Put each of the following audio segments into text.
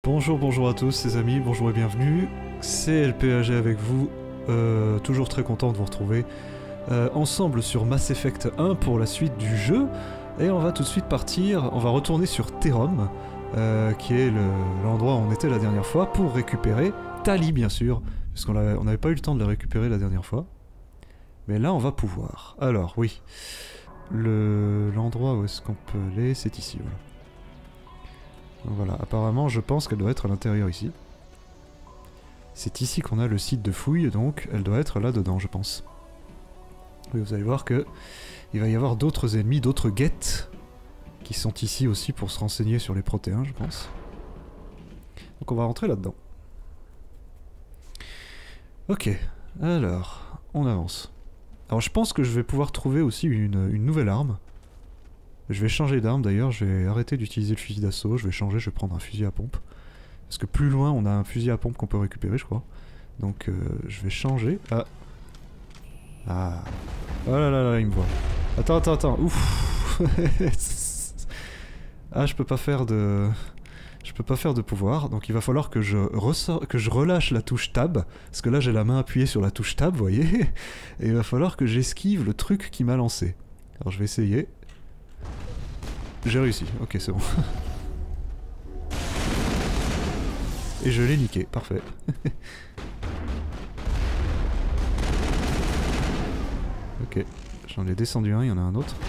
Bonjour, bonjour à tous les amis, bonjour et bienvenue. C'est LPAG avec vous, toujours très content de vous retrouver ensemble sur Mass Effect 1 pour la suite du jeu. Et on va tout de suite partir, on va retourner sur Terom, qui est l'endroit où on était la dernière fois, pour récupérer Tali bien sûr, puisqu'on n'avait pas eu le temps de la récupérer la dernière fois. Mais là on va pouvoir. Alors oui, l'endroit où est-ce qu'on peut aller, c'est ici, voilà. Voilà, apparemment je pense qu'elle doit être à l'intérieur ici. C'est ici qu'on a le site de fouille, donc elle doit être là-dedans je pense. Et vous allez voir que il va y avoir d'autres ennemis, d'autres guettes qui sont ici aussi pour se renseigner sur les protéins je pense. Donc on va rentrer là-dedans. Ok, alors, on avance. Alors je pense que je vais pouvoir trouver aussi une nouvelle arme. Je vais changer d'arme d'ailleurs, je vais arrêter d'utiliser le fusil d'assaut, je vais changer, je vais prendre un fusil à pompe. Parce que plus loin on a un fusil à pompe qu'on peut récupérer je crois. Donc je vais changer. Ah. Ah. Oh là là là, il me voit. Attends, ouf. Ah, je peux pas faire de... Je peux pas faire de pouvoir, donc il va falloir que je relâche la touche tab, parce que là j'ai la main appuyée sur la touche tab, vous voyez, et il va falloir que j'esquive le truc qui m'a lancé. Alors je vais essayer. J'ai réussi, ok c'est bon. Et je l'ai niqué, parfait. Ok, j'en ai descendu un, il y en a un autre.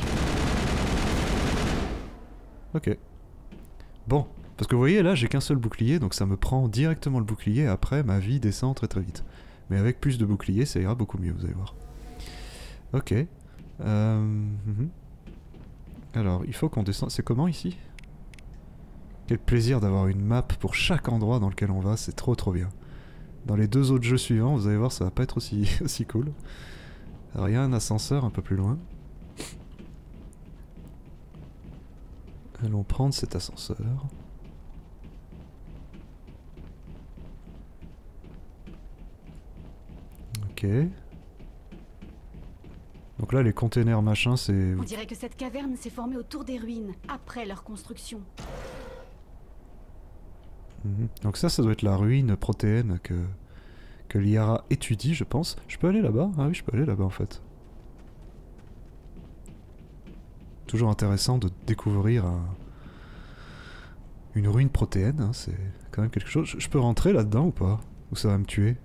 Ok. Bon, parce que vous voyez là j'ai qu'un seul bouclier, donc ça me prend directement le bouclier, après ma vie descend très très vite. Mais avec plus de boucliers ça ira beaucoup mieux, vous allez voir. Ok. Alors, il faut qu'on descende... C'est comment ici? Quel plaisir d'avoir une map pour chaque endroit dans lequel on va, c'est trop trop bien. Dans les deux autres jeux suivants, vous allez voir, ça va pas être aussi, aussi cool. Alors, il y a un ascenseur un peu plus loin. Allons prendre cet ascenseur. Ok. Donc là, les containers machin, c'est... On dirait que cette caverne s'est formée autour des ruines, après leur construction. Donc ça doit être la ruine protéenne que Liara étudie, je pense. Je peux aller là-bas? Ah oui, je peux aller là-bas en fait. Toujours intéressant de découvrir une ruine protéenne, hein, c'est quand même quelque chose. Je peux rentrer là-dedans ou pas? Ou ça va me tuer?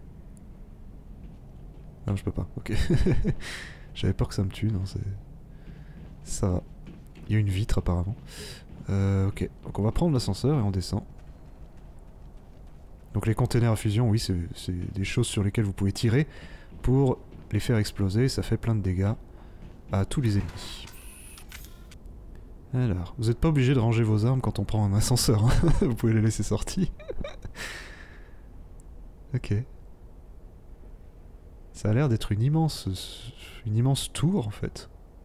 Non, je peux pas, ok. J'avais peur que ça me tue, non, c'est... Ça va. Il y a une vitre apparemment. Ok, donc on va prendre l'ascenseur et on descend. Donc les containers à fusion, oui, c'est des choses sur lesquelles vous pouvez tirer pour les faire exploser, ça fait plein de dégâts à tous les ennemis. Alors, vous n'êtes pas obligé de ranger vos armes quand on prend un ascenseur, hein. Vous pouvez les laisser sorties. Ok. Ça a l'air d'être une immense tour en fait.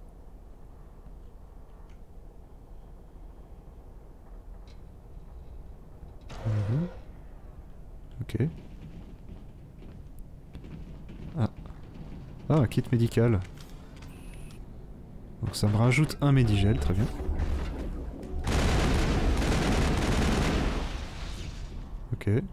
Ok. Ah. Ah, un kit médical. Donc ça me rajoute un médigel, très bien. Ok. Les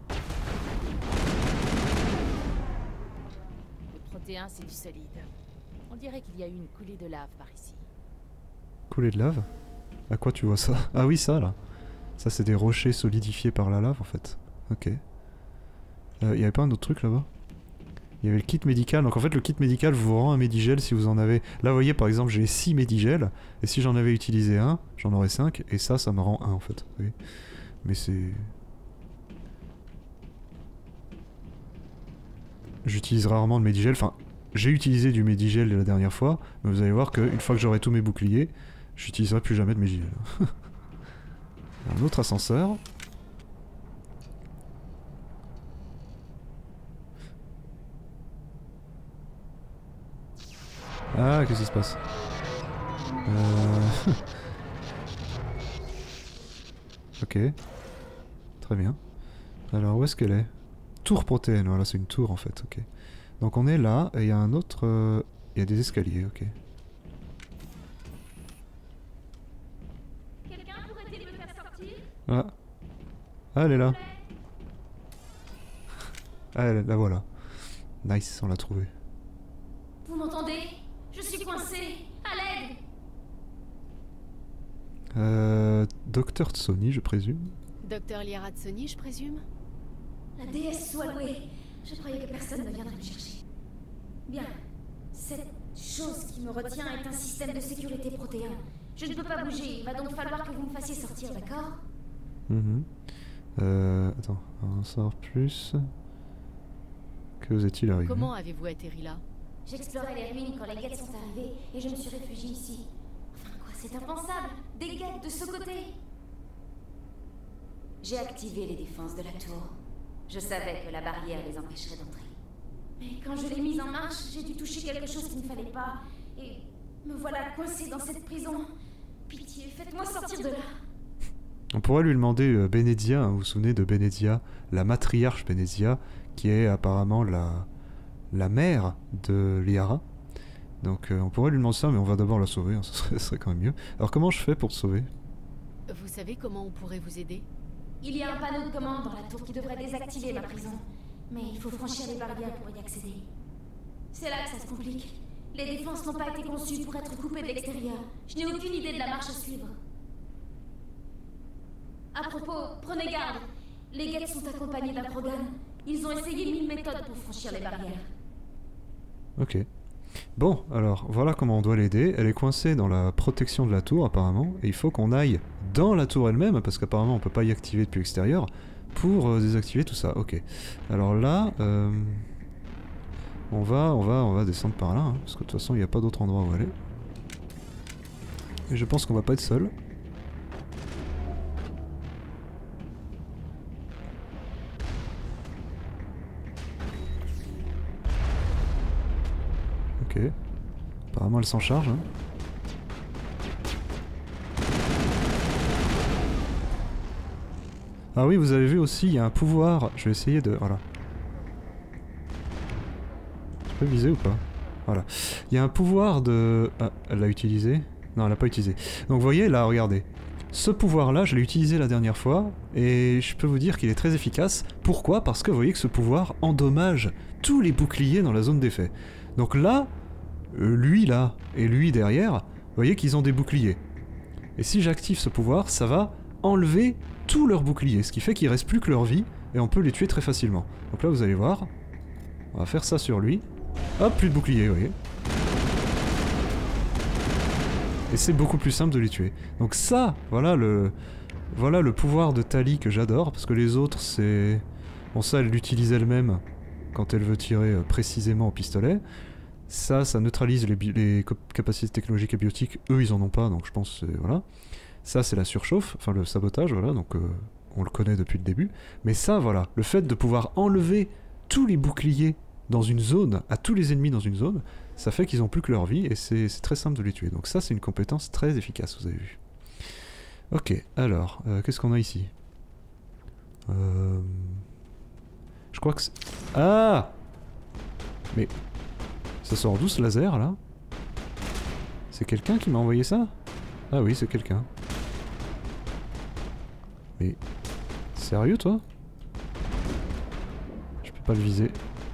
protéins, c'est du solide. On dirait qu'il y a eu une coulée de lave par ici. Coulée de lave? À quoi tu vois ça? Ah oui, ça là. Ça c'est des rochers solidifiés par la lave en fait. Ok. Y avait pas un autre truc là-bas? Il y avait le kit médical, donc en fait le kit médical vous rend un médigel si vous en avez... Là vous voyez par exemple j'ai 6 médigels, et si j'en avais utilisé un, j'en aurais 5, et ça me rend 1 en fait. Oui. Mais c'est... J'utilise rarement de médigel, enfin j'ai utilisé du médigel la dernière fois, mais vous allez voir qu'une fois que j'aurai tous mes boucliers, j'utiliserai plus jamais de médigel. Un autre ascenseur. Ah, qu'est-ce qui se passe? Ok. Très bien. Alors, où est-ce qu'elle est? Tour protéine, voilà, c'est une tour en fait, ok. Donc on est là, et il y a un autre... Il y a des escaliers, ok. Quelqu'un pourrait-il me faire sortir? Ah. Ah, elle est là. Ah, la voilà. Nice, on l'a trouvé. Vous m'entendez? Je suis coincée. À l'aide. Docteur Tsoni, je présume. Docteur Liara Tsoni, je présume? La déesse soit louée. Je croyais que personne ne viendrait me chercher. Bien. Cette chose qui me retient est un système de sécurité protéin. Je ne peux pas bouger. Il va donc falloir que vous me fassiez sortir, d'accord? Attends, on va en savoir plus. Que vous est-il arrivé? Comment avez-vous atterri là? J'explorais les ruines quand les guettes sont arrivées et je me suis réfugiée ici. Enfin quoi, c'est impensable. Des guettes de ce côté. J'ai activé les défenses de la tour. Je savais que la barrière les empêcherait d'entrer. Mais quand je l'ai mise en marche, j'ai dû toucher quelque chose qu'il ne fallait pas. Et me voilà coincée dans cette prison. Pitié, faites-moi sortir de là. On pourrait lui demander Benezia, hein, vous vous souvenez de Benezia, la matriarche Benezia, qui est apparemment la mère de Liara. Donc on pourrait lui demander ça, mais on va d'abord la sauver, hein, ce serait quand même mieux. Alors comment je fais pour te sauver? Vous savez comment on pourrait vous aider? Il y a un panneau de commande dans la tour qui devrait désactiver ma prison. Mais il faut franchir les barrières pour y accéder. C'est là que ça se complique. Les défenses n'ont pas été conçues pour être coupées de l'extérieur. Je n'ai aucune idée de la marche à suivre. À propos, prenez garde. Les guettes sont accompagnés d'un Krogan. Ils ont essayé 1000 méthodes pour franchir les barrières. Ok. Bon, alors, voilà comment on doit l'aider. Elle est coincée dans la protection de la tour, apparemment, et il faut qu'on aille dans la tour elle-même, parce qu'apparemment on peut pas y activer depuis l'extérieur, pour désactiver tout ça. Ok. Alors là, on va descendre par là, hein, parce que de toute façon il n'y a pas d'autre endroit où aller. Et je pense qu'on va pas être seul. Ok. Apparemment elle s'en charge. Hein. Ah oui, vous avez vu aussi, il y a un pouvoir. Je vais essayer de... Voilà. Je peux viser ou pas? Voilà. Il y a un pouvoir de... Ah, elle l'a utilisé? Non, elle l'a pas utilisé. Donc vous voyez, là, regardez. Ce pouvoir-là, je l'ai utilisé la dernière fois, et je peux vous dire qu'il est très efficace. Pourquoi? Parce que vous voyez que ce pouvoir endommage tous les boucliers dans la zone d'effet. Donc là, lui là, et lui derrière, vous voyez qu'ils ont des boucliers. Et si j'active ce pouvoir, ça va enlever tous leurs boucliers, ce qui fait qu'il reste plus que leur vie, et on peut les tuer très facilement. Donc là, vous allez voir, on va faire ça sur lui. Hop, plus de boucliers, vous voyez. Et c'est beaucoup plus simple de les tuer. Donc ça, voilà le pouvoir de Tali que j'adore, parce que les autres, c'est... Bon, ça, elle l'utilise elle-même quand elle veut tirer précisément au pistolet. Ça neutralise les capacités technologiques et biotiques. Eux, ils en ont pas, donc je pense que voilà. Ça, c'est la surchauffe, enfin le sabotage, voilà, donc on le connaît depuis le début. Mais ça, voilà, le fait de pouvoir enlever tous les boucliers dans une zone, à tous les ennemis dans une zone, ça fait qu'ils ont plus que leur vie, et c'est très simple de les tuer. Donc ça, c'est une compétence très efficace, vous avez vu. Ok, alors, qu'est-ce qu'on a ici? Je crois que c'est... Ah! Mais... Ça sort d'où ce laser, là? C'est quelqu'un qui m'a envoyé ça? Ah oui, c'est quelqu'un. Mais... Sérieux, toi? Je peux pas le viser.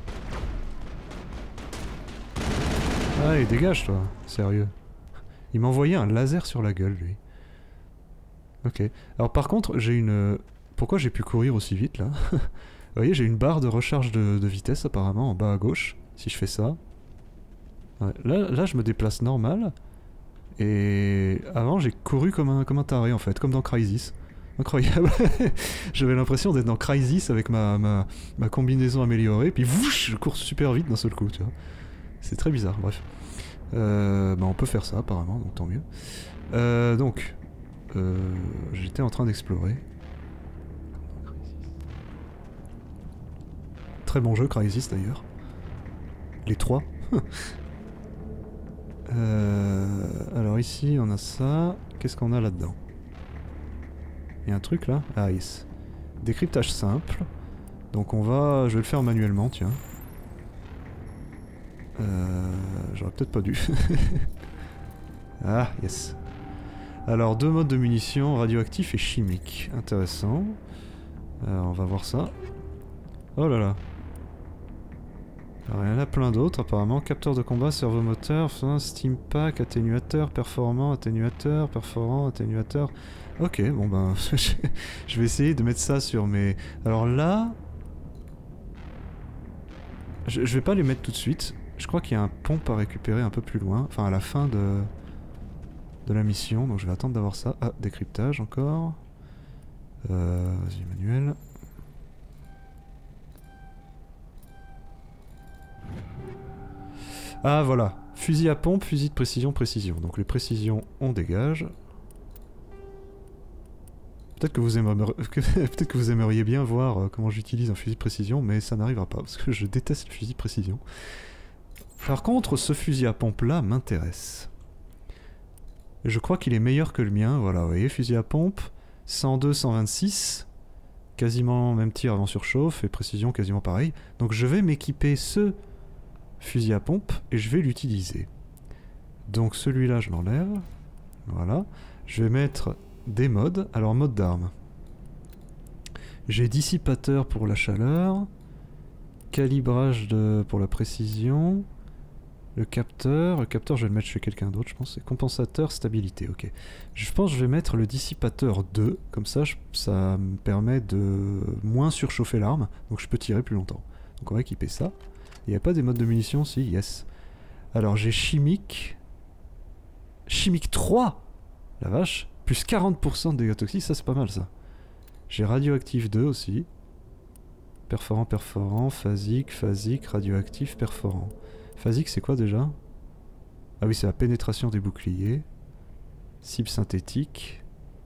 Allez, dégage, toi. Sérieux. Il m'a envoyé un laser sur la gueule, lui. Ok. Alors par contre, j'ai une... Pourquoi j'ai pu courir aussi vite, là? Vous voyez, j'ai une barre de recharge de vitesse, apparemment, en bas à gauche. Si je fais ça... Ouais. Là, je me déplace normal. Et avant, j'ai couru comme un taré, en fait, comme dans Crysis. Incroyable. J'avais l'impression d'être dans Crysis avec ma combinaison améliorée, puis wouch, je cours super vite d'un seul coup, tu vois. C'est très bizarre, bref. Bah on peut faire ça, apparemment, donc tant mieux. J'étais en train d'explorer. Très bon jeu, Crysis, d'ailleurs. Les trois. Alors ici on a ça. Qu'est-ce qu'on a là-dedans? Il y a un truc là? Ah yes. Décryptage simple. Donc je vais le faire manuellement, tiens. J'aurais peut-être pas dû. Ah yes. Alors 2 modes de munitions, radioactif et chimique. Intéressant. Alors on va voir ça. Oh là là. Alors, il y en a plein d'autres apparemment. Capteur de combat, servomoteur, steam pack, atténuateur, performant, atténuateur, perforant, atténuateur. Ok, bon ben, je vais essayer de mettre ça sur mes... Alors là... Je vais pas les mettre tout de suite. Je crois qu'il y a un pompe à récupérer un peu plus loin. Enfin, à la fin de la mission. Donc je vais attendre d'avoir ça. Ah, décryptage encore. Vas-y, manuel. Ah, voilà. Fusil à pompe, fusil de précision, précision. Donc les précisions, on dégage. Peut-être que vous aimeriez bien voir comment j'utilise un fusil de précision, mais ça n'arrivera pas, parce que je déteste le fusil de précision. Par contre, ce fusil à pompe là m'intéresse. Je crois qu'il est meilleur que le mien, voilà, vous voyez, fusil à pompe, 102, 126, quasiment même tir avant surchauffe, et précision quasiment pareil. Donc je vais m'équiper ce fusil à pompe, et je vais l'utiliser. Donc celui-là, je l'enlève, voilà. Je vais mettre... des modes. Alors mode d'arme. J'ai dissipateur pour la chaleur, calibrage pour la précision, le capteur je vais le mettre chez quelqu'un d'autre je pense, c'est compensateur stabilité, ok. Je pense que je vais mettre le dissipateur 2, comme ça ça me permet de moins surchauffer l'arme, donc je peux tirer plus longtemps. Donc on va équiper ça. Il n'y a pas des modes de munitions? Si, yes. Alors j'ai chimique. Chimique 3! La vache! Plus 40% de dégâts toxiques, ça c'est pas mal ça. J'ai radioactif 2 aussi. Perforant, perforant, phasique, phasique, radioactif, perforant. Phasique c'est quoi déjà? Ah oui, c'est la pénétration des boucliers. Cible synthétique.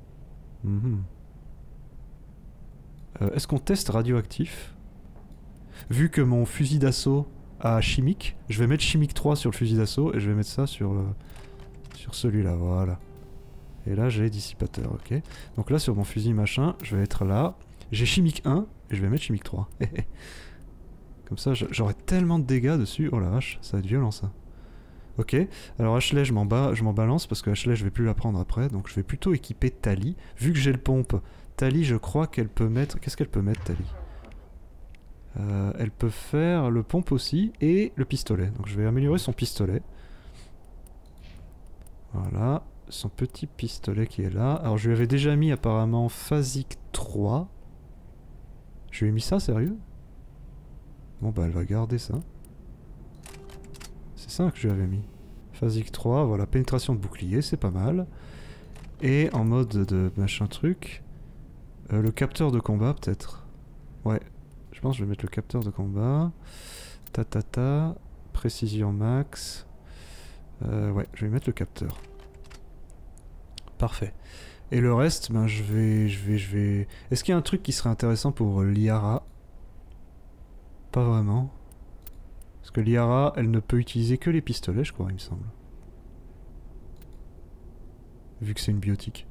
Est-ce qu'on teste radioactif? Vu que mon fusil d'assaut a chimique, je vais mettre chimique 3 sur le fusil d'assaut et je vais mettre ça sur celui-là, voilà. Et là j'ai dissipateur, ok. Donc là sur mon fusil machin, je vais être là. J'ai chimique 1 et je vais mettre chimique 3. Comme ça j'aurai tellement de dégâts dessus. Oh la vache, ça va être violent ça. Ok, alors Ashley je m'en balance parce que Ashley je vais plus la prendre après. Donc je vais plutôt équiper Tali. Vu que j'ai le pompe, Tali je crois qu'elle peut mettre... Qu'est-ce qu'elle peut mettre Tali? Elle peut faire le pompe aussi et le pistolet. Donc je vais améliorer son pistolet. Voilà. Son petit pistolet qui est là. Alors je lui avais déjà mis apparemment phasique 3. Je lui ai mis ça, sérieux? Bon bah elle va garder ça. C'est ça que je lui avais mis. Phasique 3, voilà, pénétration de bouclier, c'est pas mal. Et en mode de machin truc, le capteur de combat peut-être. Ouais, je pense que je vais mettre le capteur de combat. Précision max. Ouais, je vais mettre le capteur. Parfait. Et le reste, ben je vais... Est-ce qu'il y a un truc qui serait intéressant pour Liara? Pas vraiment. Parce que Liara, elle ne peut utiliser que les pistolets, je crois, il me semble. Vu que c'est une biotique.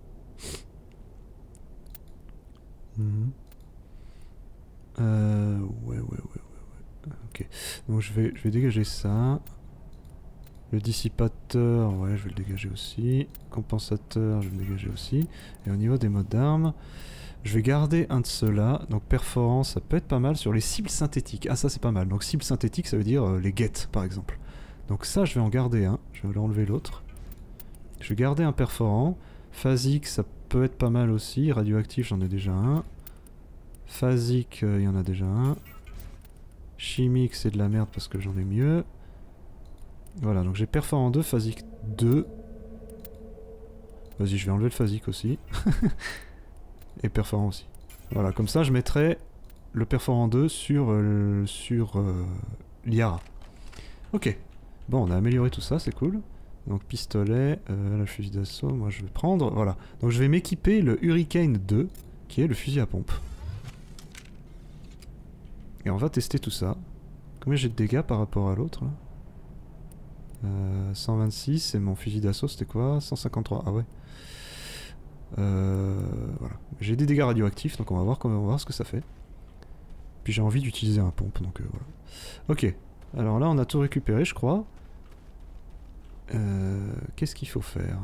Ouais. Ok. Donc je vais dégager ça. Le dissipateur, ouais, je vais le dégager aussi. Compensateur, je vais le dégager aussi. Et au niveau des modes d'armes, je vais garder un de ceux-là. Donc perforant, ça peut être pas mal sur les cibles synthétiques. Ah, ça c'est pas mal. Donc cibles synthétiques, ça veut dire les guettes, par exemple. Donc ça, je vais en garder un. Je vais l'enlever l'autre. Je vais garder un perforant. Phasique, ça peut être pas mal aussi. Radioactif, j'en ai déjà un. Phasique, il y en a déjà un. Chimique, c'est de la merde parce que j'en ai mieux. Voilà, donc j'ai perforant 2, phasique 2. Vas-y, je vais enlever le phasique aussi. Et perforant aussi. Voilà, comme ça je mettrai le perforant 2 sur Liara. Ok. Bon, on a amélioré tout ça, c'est cool. Donc pistolet, la fusil d'assaut, moi je vais prendre... Voilà. Donc je vais m'équiper le Hurricane 2, qui est le fusil à pompe. Et on va tester tout ça. Combien j'ai de dégâts par rapport à l'autre là? 126 et mon fusil d'assaut c'était quoi? 153, ah ouais. Voilà. J'ai des dégâts radioactifs donc on va voir ce que ça fait. Puis j'ai envie d'utiliser un pompe donc voilà. Ok, alors là on a tout récupéré je crois. Qu'est-ce qu'il faut faire?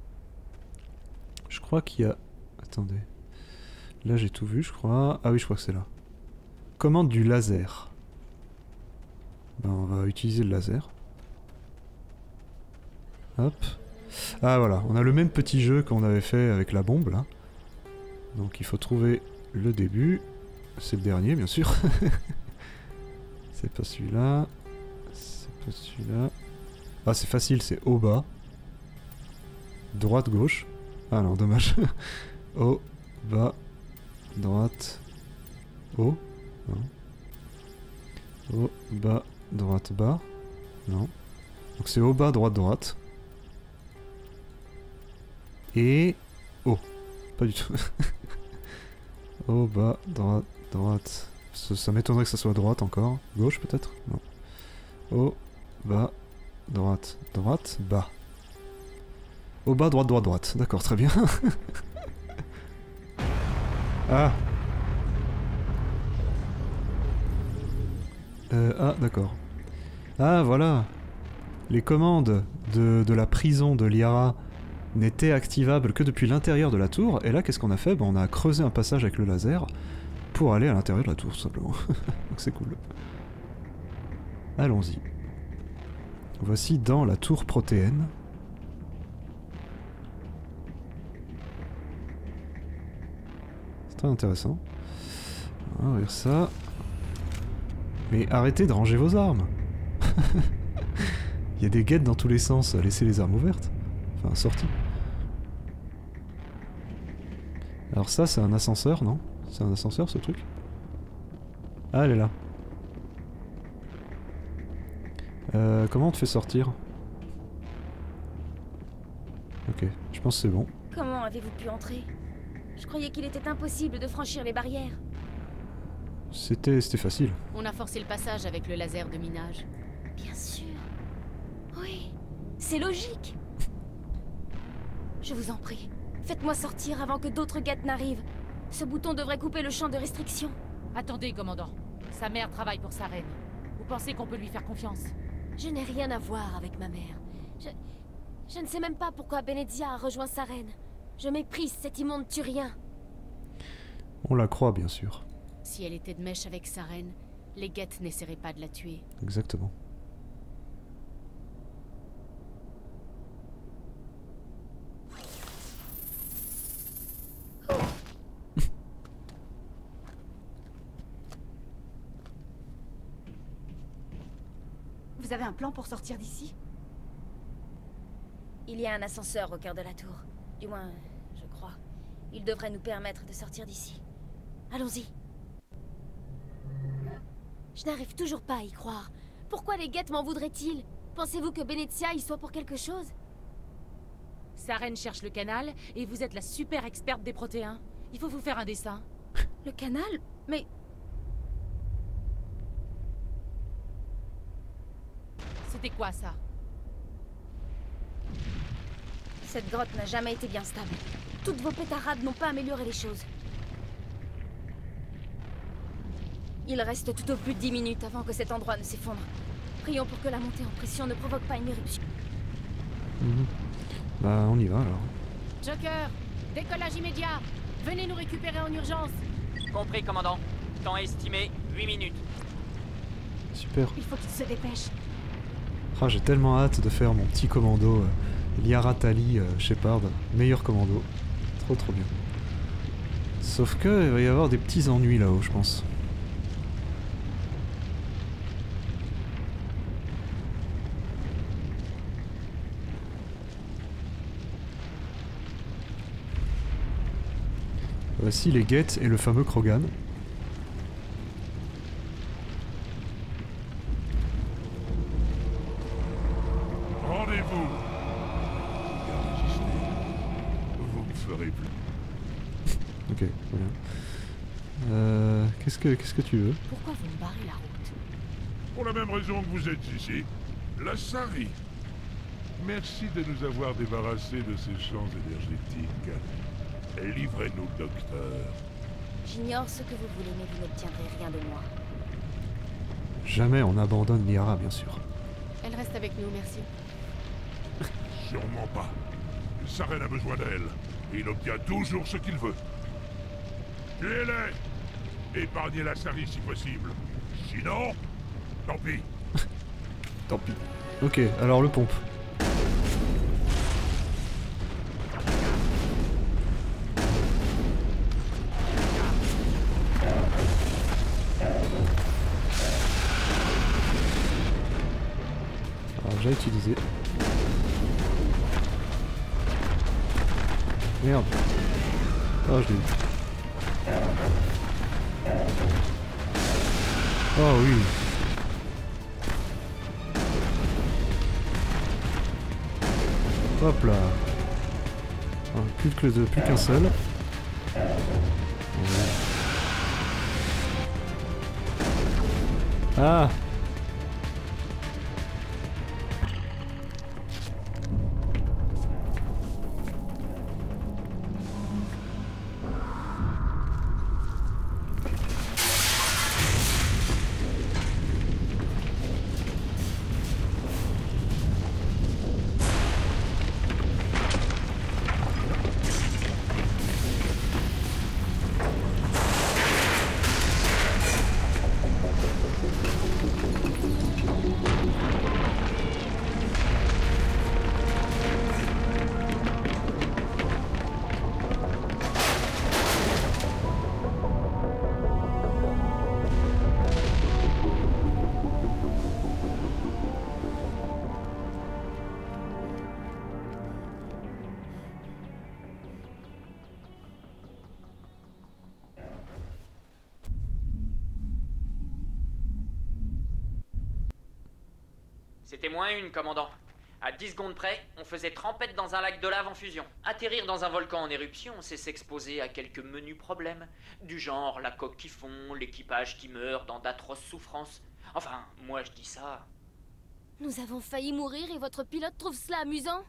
Je crois qu'il y a... Attendez. Là j'ai tout vu je crois. Ah oui je crois que c'est là. Commande du laser. Ben, on va utiliser le laser. Hop. Ah voilà, on a le même petit jeu qu'on avait fait avec la bombe là. Donc il faut trouver le début. C'est le dernier bien sûr. C'est pas celui-là. C'est pas celui-là. Ah c'est facile, c'est haut bas. Droite gauche. Ah non, dommage. Haut, bas, droite, haut. Non. Haut, bas, droite, bas. Non. Donc c'est haut, bas, droite, droite. Et... Oh, pas du tout. Haut, bas, droite, droite. Ça m'étonnerait que ça soit droite encore. Gauche peut-être? Non. Haut, bas, droite, droite, bas. Haut, bas, droite, droite, droite. D'accord, très bien. Ah. Ah, d'accord. Ah, voilà. Les commandes de la prison de Liara n'étaient activables que depuis l'intérieur de la tour. Et là, qu'est-ce qu'on a fait? Ben, on a creusé un passage avec le laser pour aller à l'intérieur de la tour, tout simplement. Donc c'est cool. Allons-y. Voici dans la tour protéenne. C'est très intéressant. On va ouvrir ça. Mais arrêtez de ranger vos armes. Il y a des guettes dans tous les sens. Laissez les armes ouvertes. Enfin, sorties. Alors ça, c'est un ascenseur, non? C'est un ascenseur, ce truc? Ah, elle est là. Comment on te fait sortir? Ok, je pense que c'est bon. Comment avez-vous pu entrer? Je croyais qu'il était impossible de franchir les barrières. C'était facile. On a forcé le passage avec le laser de minage. Bien sûr. Oui, c'est logique. Je vous en prie, faites-moi sortir avant que d'autres guettes n'arrivent. Ce bouton devrait couper le champ de restriction. Attendez, commandant. Sa mère travaille pour sa reine. Vous pensez qu'on peut lui faire confiance? Je n'ai rien à voir avec ma mère. Je ne sais même pas pourquoi Benezia a rejoint sa reine. Je méprise cet immonde turien. On la croit, bien sûr. Si elle était de mèche avec sa reine, les guettes n'essaieraient pas de la tuer. Exactement. Vous avez un plan pour sortir d'ici? Il y a un ascenseur au cœur de la tour. Du moins, je crois. Il devrait nous permettre de sortir d'ici. Allons-y. Je n'arrive toujours pas à y croire. Pourquoi les guettes m'en voudraient-ils? Pensez-vous que Benezia y soit pour quelque chose? Sa reine cherche le canal, et vous êtes la super experte des protéins. Il faut vous faire un dessin. Le canal? Mais... C'était quoi, ça? Cette grotte n'a jamais été bien stable. Toutes vos pétarades n'ont pas amélioré les choses. Il reste tout au plus 10 minutes avant que cet endroit ne s'effondre. Prions pour que la montée en pression ne provoque pas une éruption. Bah, on y va alors. Joker, décollage immédiat. Venez nous récupérer en urgence. Compris, commandant. Temps estimé, 8 minutes. Super. Il faut qu'il se dépêche. Ah, j'ai tellement hâte de faire mon petit commando Liara Tali Shepard, meilleur commando. Trop trop bien. Sauf que il va y avoir des petits ennuis là-haut, je pense. Voici les guettes et le fameux Krogan. Rendez-vous. Bien résisté. Vous me ferez plus. Ok, très bien. Qu'est-ce que tu veux? Pourquoi vous me barrez la route? Pour la même raison que vous êtes ici. La Sari. Merci de nous avoir débarrassés de ces champs énergétiques. Livrez-nous le docteur. J'ignore ce que vous voulez, mais vous n'obtiendrez rien de moi. Jamais on abandonne Liara, bien sûr. Elle reste avec nous, merci. Sûrement pas. Sa reine a besoin d'elle. Et il obtient toujours ce qu'il veut. Tuez-les. Épargnez la Sari si possible. Sinon, tant pis. Tant pis. Ok, alors le pompe. Alors j'ai utilisé. Merde. Oh, je l'ai eu. Oh oui. Hop là. Plus qu'un seul. Ouais. Ah. C'était -1, commandant. À 10 secondes près, on faisait trempette dans un lac de lave en fusion. Atterrir dans un volcan en éruption, c'est s'exposer à quelques menus problèmes. Du genre la coque qui fond, l'équipage qui meurt dans d'atroces souffrances. Enfin, moi je dis ça. Nous avons failli mourir et votre pilote trouve cela amusant?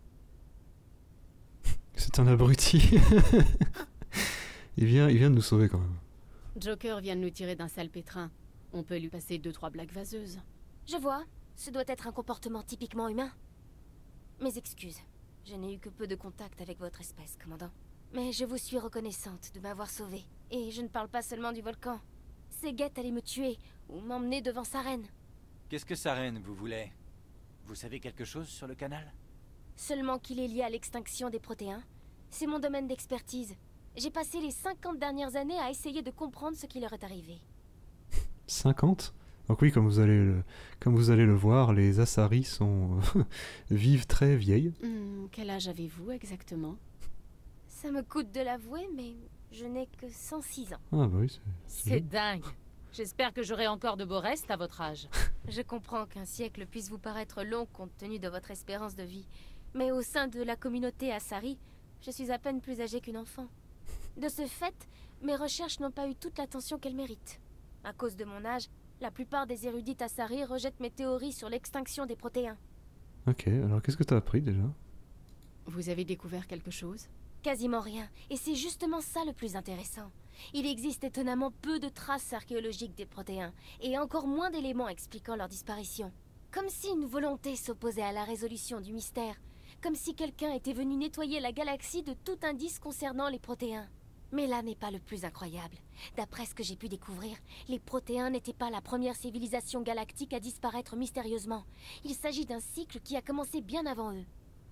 C'est un abruti. il vient de nous sauver quand même. Joker vient de nous tirer d'un sale pétrin. On peut lui passer 2-3 blagues vaseuses. Je vois. Ce doit être un comportement typiquement humain. Mes excuses. Je n'ai eu que peu de contact avec votre espèce, commandant. Mais je vous suis reconnaissante de m'avoir sauvée. Et je ne parle pas seulement du volcan. Seggett allait me tuer, ou m'emmener devant sa reine. Qu'est-ce que sa reine vous voulait? Vous savez quelque chose sur le canal? Seulement qu'il est lié à l'extinction des protéins. C'est mon domaine d'expertise. J'ai passé les 50 dernières années à essayer de comprendre ce qui leur est arrivé. 50? Donc oui, comme vous allez le voir, les Asari sont vivent très vieilles. Quel âge avez-vous exactement? Ça me coûte de l'avouer, mais je n'ai que 106 ans. Ah bah oui, c'est dingue. J'espère que j'aurai encore de beaux restes à votre âge. Je comprends qu'un siècle puisse vous paraître long compte tenu de votre espérance de vie. Mais au sein de la communauté Asari, je suis à peine plus âgée qu'une enfant. De ce fait, mes recherches n'ont pas eu toute l'attention qu'elles méritent. À cause de mon âge, la plupart des érudits Asari rejettent mes théories sur l'extinction des protéins. Ok, alors qu'est-ce que t'as appris déjà? Vous avez découvert quelque chose? Quasiment rien, et c'est justement ça le plus intéressant. Il existe étonnamment peu de traces archéologiques des protéins, et encore moins d'éléments expliquant leur disparition. Comme si une volonté s'opposait à la résolution du mystère, comme si quelqu'un était venu nettoyer la galaxie de tout indice concernant les protéins. Mais là n'est pas le plus incroyable. D'après ce que j'ai pu découvrir, les protéins n'étaient pas la première civilisation galactique à disparaître mystérieusement. Il s'agit d'un cycle qui a commencé bien avant eux.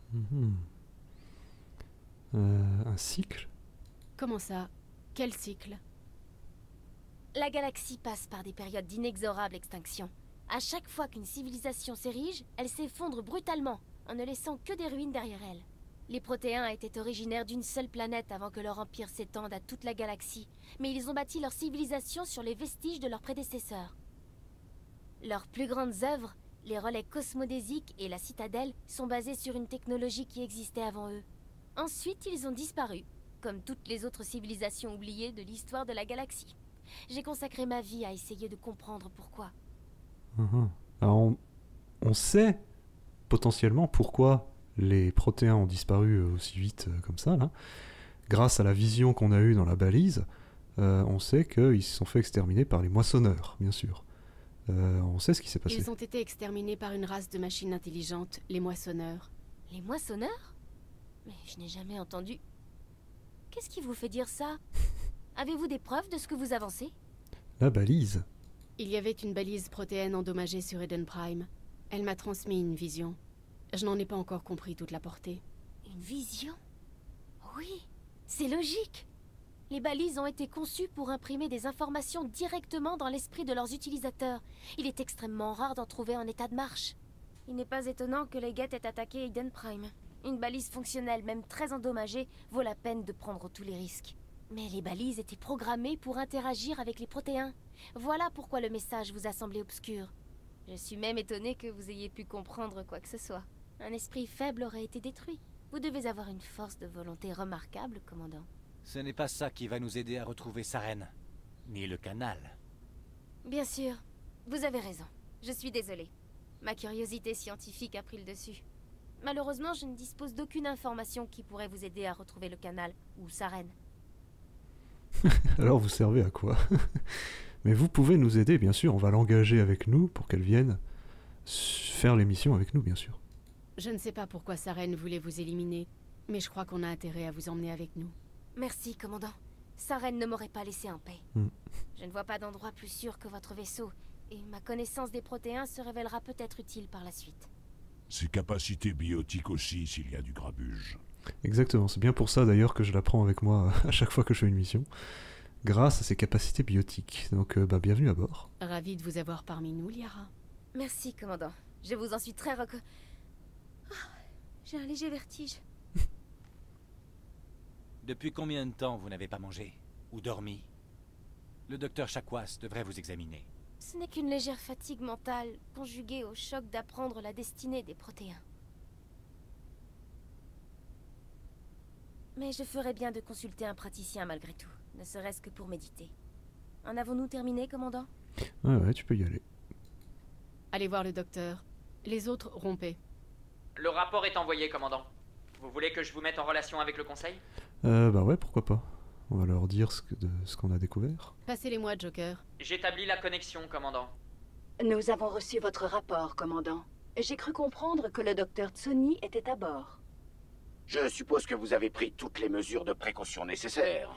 Un cycle? Comment ça? Quel cycle? La galaxie passe par des périodes d'inexorable extinction. À chaque fois qu'une civilisation s'érige, elle s'effondre brutalement, en ne laissant que des ruines derrière elle. Les protéins étaient originaires d'une seule planète avant que leur empire s'étende à toute la galaxie, mais ils ont bâti leur civilisation sur les vestiges de leurs prédécesseurs. Leurs plus grandes œuvres, les relais cosmodésiques et la citadelle, sont basées sur une technologie qui existait avant eux. Ensuite, ils ont disparu, comme toutes les autres civilisations oubliées de l'histoire de la galaxie. J'ai consacré ma vie à essayer de comprendre pourquoi. Alors on sait potentiellement pourquoi les protéins ont disparu aussi vite comme ça, là. Grâce à la vision qu'on a eue dans la balise, on sait qu'ils se sont fait exterminer par les moissonneurs, bien sûr. On sait ce qui s'est passé. Ils ont été exterminés par une race de machines intelligentes, les moissonneurs. Les moissonneurs? Mais je n'ai jamais entendu. Qu'est-ce qui vous fait dire ça? Avez-vous des preuves de ce que vous avancez? La balise. Il y avait une balise protéine endommagée sur Eden Prime. Elle m'a transmis une vision. Je n'en ai pas encore compris toute la portée. Une vision? Oui, c'est logique. Les balises ont été conçues pour imprimer des informations directement dans l'esprit de leurs utilisateurs. Il est extrêmement rare d'en trouver en état de marche. Il n'est pas étonnant que les Geth aient attaqué Eden Prime. Une balise fonctionnelle, même très endommagée, vaut la peine de prendre tous les risques. Mais les balises étaient programmées pour interagir avec les protéins. Voilà pourquoi le message vous a semblé obscur. Je suis même étonnée que vous ayez pu comprendre quoi que ce soit. Un esprit faible aurait été détruit. Vous devez avoir une force de volonté remarquable, commandant. Ce n'est pas ça qui va nous aider à retrouver Saren. Ni le canal. Bien sûr, vous avez raison. Je suis désolée. Ma curiosité scientifique a pris le dessus. Malheureusement, je ne dispose d'aucune information qui pourrait vous aider à retrouver le canal ou Saren. Alors vous servez à quoi? Mais vous pouvez nous aider, bien sûr. On va l'engager avec nous pour qu'elle vienne faire l'émission avec nous, bien sûr. Je ne sais pas pourquoi Saren voulait vous éliminer, mais je crois qu'on a intérêt à vous emmener avec nous. Merci, commandant. Saren ne m'aurait pas laissé en paix. Je ne vois pas d'endroit plus sûr que votre vaisseau, et ma connaissance des protéins se révélera peut-être utile par la suite. Ses capacités biotiques aussi, s'il y a du grabuge. Exactement, c'est bien pour ça d'ailleurs que je la prends avec moi à chaque fois que je fais une mission. Grâce à ses capacités biotiques. Donc bienvenue à bord. Ravi de vous avoir parmi nous, Liara. Merci, commandant. Je vous en suis très j'ai un léger vertige. Depuis combien de temps vous n'avez pas mangé? Ou dormi? Le docteur Chakwas devrait vous examiner. Ce n'est qu'une légère fatigue mentale, conjuguée au choc d'apprendre la destinée des protéins. Mais je ferais bien de consulter un praticien malgré tout, ne serait-ce que pour méditer. En avons-nous terminé, commandant? Ouais, tu peux y aller. Allez voir le docteur. Les autres, rompez. Le rapport est envoyé, commandant. Vous voulez que je vous mette en relation avec le conseil? Bah ouais, pourquoi pas. On va leur dire ce qu'on a découvert. Passez-les-moi, Joker. J'établis la connexion, commandant. Nous avons reçu votre rapport, commandant. J'ai cru comprendre que le docteur Tsoni était à bord. Je suppose que vous avez pris toutes les mesures de précaution nécessaires.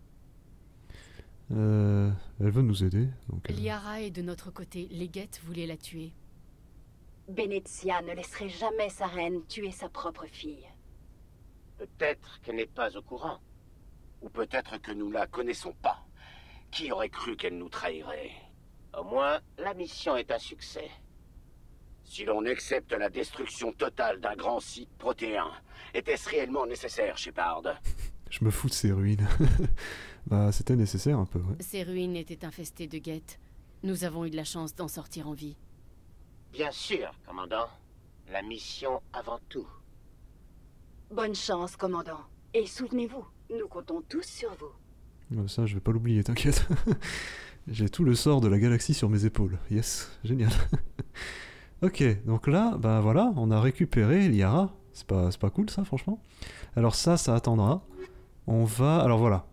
Elle veut nous aider, donc... Liara est de notre côté. Les Geth voulaient la tuer. Benezia ne laisserait jamais sa reine tuer sa propre fille. Peut-être qu'elle n'est pas au courant. Ou peut-être que nous la connaissons pas. Qui aurait cru qu'elle nous trahirait? Au moins, la mission est un succès. Si l'on accepte la destruction totale d'un grand site protéin, était-ce réellement nécessaire, Shepard? Je me fous de ces ruines. Bah, c'était nécessaire un peu, ouais. Ces ruines étaient infestées de Geth. Nous avons eu de la chance d'en sortir en vie. Bien sûr, commandant. La mission avant tout. Bonne chance, commandant. Et souvenez-vous, nous comptons tous sur vous. Ça, je vais pas l'oublier, t'inquiète. J'ai tout le sort de la galaxie sur mes épaules. Yes, génial. Ok, donc là, bah voilà, on a récupéré Liara. C'est pas cool ça, franchement. Alors ça attendra. On va... Alors voilà.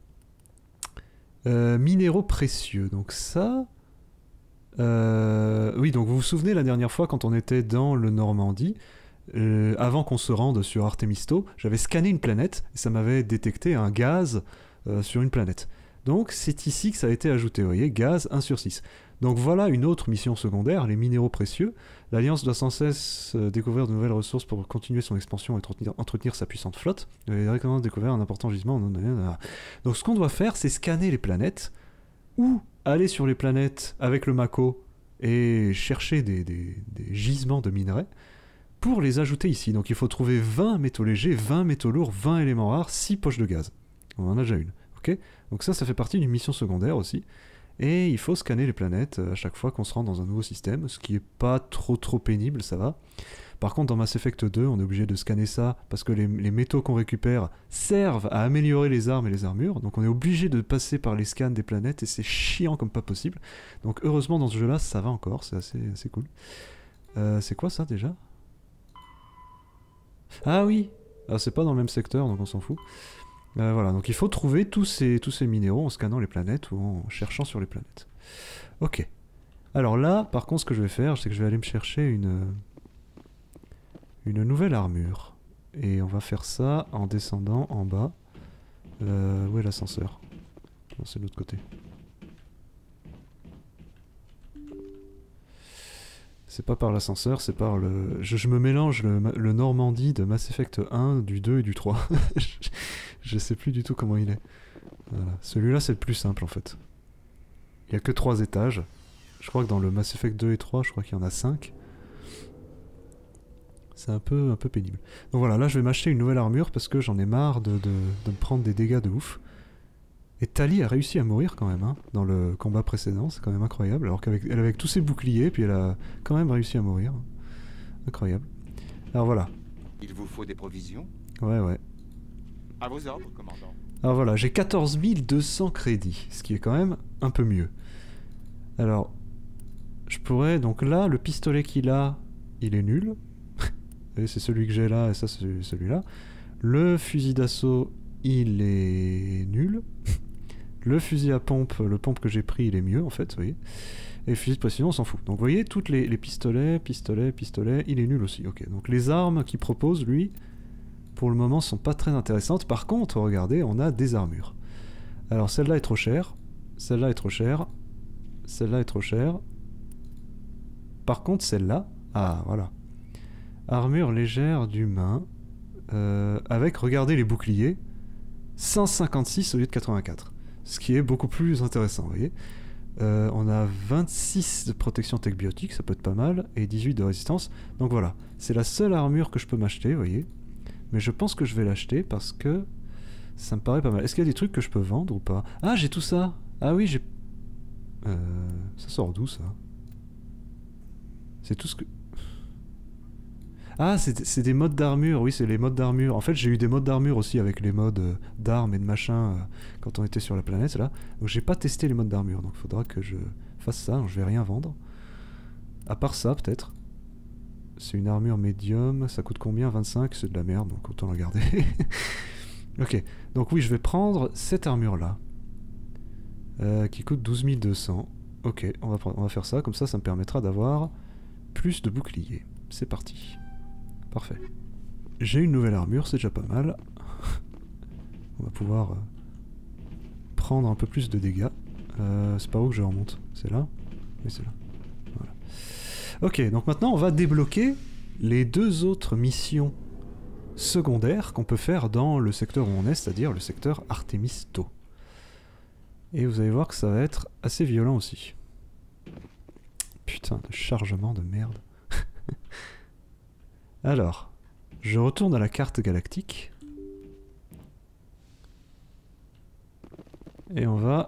Minéraux précieux. Donc ça... Oui, donc vous vous souvenez la dernière fois quand on était dans le Normandie, avant qu'on se rende sur Artemisto, j'avais scanné une planète et ça m'avait détecté un gaz sur une planète. Donc c'est ici que ça a été ajouté, vous voyez, gaz 1/6. Donc voilà une autre mission secondaire, les minéraux précieux. L'Alliance doit sans cesse découvrir de nouvelles ressources pour continuer son expansion et entretenir sa puissante flotte. Elle a récemment découvert un important gisement. Donc ce qu'on doit faire, c'est scanner les planètes, ou aller sur les planètes avec le Mako et chercher des gisements de minerais pour les ajouter ici. Donc il faut trouver 20 métaux légers, 20 métaux lourds, 20 éléments rares, 6 poches de gaz. On en a déjà une. Ok, donc ça fait partie d'une mission secondaire aussi. Et il faut scanner les planètes à chaque fois qu'on se rend dans un nouveau système, ce qui est pas trop pénible, ça va. Par contre, dans Mass Effect 2, on est obligé de scanner ça parce que les métaux qu'on récupère servent à améliorer les armes et les armures. Donc on est obligé de passer par les scans des planètes et c'est chiant comme pas possible. Donc heureusement dans ce jeu-là, ça va encore, c'est assez cool. C'est quoi ça déjà? Ah oui, c'est pas dans le même secteur, donc on s'en fout. Voilà, donc il faut trouver tous ces minéraux en scannant les planètes ou en cherchant sur les planètes. Ok. Alors là, par contre, ce que je vais faire, c'est que je vais aller me chercher une nouvelle armure. Et on va faire ça en descendant en bas. Où est l'ascenseur? C'est de l'autre côté. C'est pas par l'ascenseur, c'est par le... Je me mélange le Normandie de Mass Effect 1, du 2 et du 3. Je sais plus du tout comment il est. Voilà. Celui-là, c'est le plus simple, en fait. Il y a que 3 étages. Je crois que dans le Mass Effect 2 et 3, je crois qu'il y en a 5. C'est un peu pénible. Donc voilà, là, je vais m'acheter une nouvelle armure parce que j'en ai marre de me prendre des dégâts de ouf. Et Tali a réussi à mourir quand même, hein, dans le combat précédent, c'est quand même incroyable, alors qu'elle avait tous ses boucliers, puis elle a quand même réussi à mourir. Incroyable. Alors voilà. Il vous faut des provisions? Ouais. À vos ordres, commandant. Alors voilà, j'ai 14 200 crédits, ce qui est quand même un peu mieux. Alors, je pourrais, donc là, le pistolet qu'il a, il est nul. Et c'est celui que j'ai là, et ça c'est celui-là. Le fusil d'assaut, il est nul. Le fusil à pompe, le pompe que j'ai pris, il est mieux en fait, vous voyez. Et le fusil de précision, on s'en fout. Donc vous voyez, toutes les pistolets, il est nul aussi. Ok, donc les armes qu'il propose, lui, pour le moment, sont pas très intéressantes. Par contre, regardez, on a des armures. Alors celle-là est trop chère, celle-là est trop chère, celle-là est trop chère. Par contre, celle-là, ah voilà. Armure légère d'humain, avec, regardez les boucliers, 156 au lieu de 84. Ce qui est beaucoup plus intéressant, vous voyez. On a 26 de protection tech biotique, ça peut être pas mal, et 18 de résistance. Donc voilà, c'est la seule armure que je peux m'acheter, vous voyez. Mais je pense que je vais l'acheter parce que ça me paraît pas mal. Est-ce qu'il y a des trucs que je peux vendre ou pas? Ah, j'ai tout ça. Ah oui, j'ai... ça sort d'où, ça? C'est tout ce que... Ah, c'est des modes d'armure, oui, c'est les modes d'armure. En fait, j'ai eu des modes d'armure aussi avec les modes d'armes et de machin quand on était sur la planète, là. Donc j'ai pas testé les modes d'armure, donc il faudra que je fasse ça, donc je vais rien vendre. À part ça, peut-être. C'est une armure médium, ça coûte combien? 25, c'est de la merde, donc autant la garder. Ok, donc oui, je vais prendre cette armure-là, qui coûte 12 200. Ok, on va faire ça, comme ça me permettra d'avoir plus de boucliers. C'est parti. Parfait. J'ai une nouvelle armure, c'est déjà pas mal. On va pouvoir prendre un peu plus de dégâts. C'est par où que je remonte? C'est là? Oui, c'est là. Voilà. Ok, donc maintenant on va débloquer les 2 autres missions secondaires qu'on peut faire dans le secteur où on est, c'est-à-dire le secteur Artemisto. Et vous allez voir que ça va être assez violent aussi. Putain, de chargement de merde. Alors, je retourne à la carte galactique. Et on va.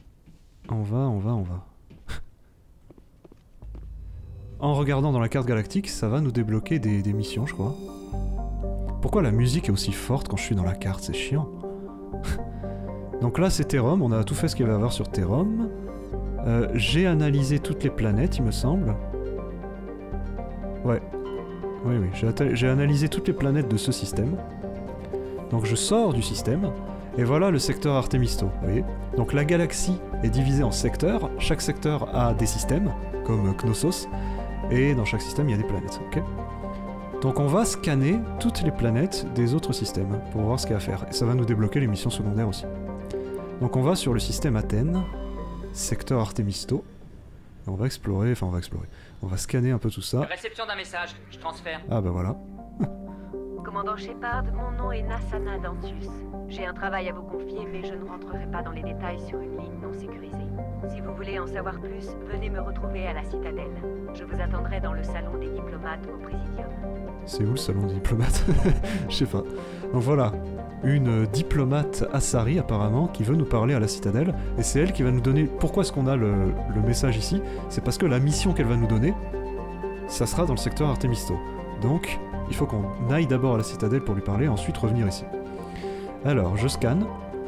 En regardant dans la carte galactique, ça va nous débloquer des missions, je crois. Pourquoi la musique est aussi forte quand je suis dans la carte? C'est chiant. Donc là, c'est Terom. On a tout fait ce qu'il va y avoir sur Terom. J'ai analysé toutes les planètes, il me semble. Ouais. Oui, j'ai analysé toutes les planètes de ce système. Donc je sors du système, et voilà le secteur Artemisto, vous voyez. Donc la galaxie est divisée en secteurs, chaque secteur a des systèmes, comme Knossos, et dans chaque système il y a des planètes, ok. Donc on va scanner toutes les planètes des autres systèmes, pour voir ce qu'il y a à faire, et ça va nous débloquer les missions secondaires aussi. Donc on va sur le système Athènes, secteur Artemisto, et on va explorer, on va scanner un peu tout ça. Réception d'un message, je transfère. Ah bah voilà. Commandant Shepard, mon nom est Nassana Dantius. J'ai un travail à vous confier, mais je ne rentrerai pas dans les détails sur une ligne non sécurisée. Si vous voulez en savoir plus, venez me retrouver à la citadelle. Je vous attendrai dans le salon des diplomates au Présidium. C'est où le salon des diplomates? Je sais pas. Donc voilà, une diplomate Asari apparemment qui veut nous parler à la citadelle, et c'est elle qui va nous donner... Pourquoi est-ce qu'on a le message ici? C'est parce que la mission qu'elle va nous donner, ça sera dans le secteur Artemisto. Donc, il faut qu'on aille d'abord à la citadelle pour lui parler, ensuite revenir ici. Alors, je scanne.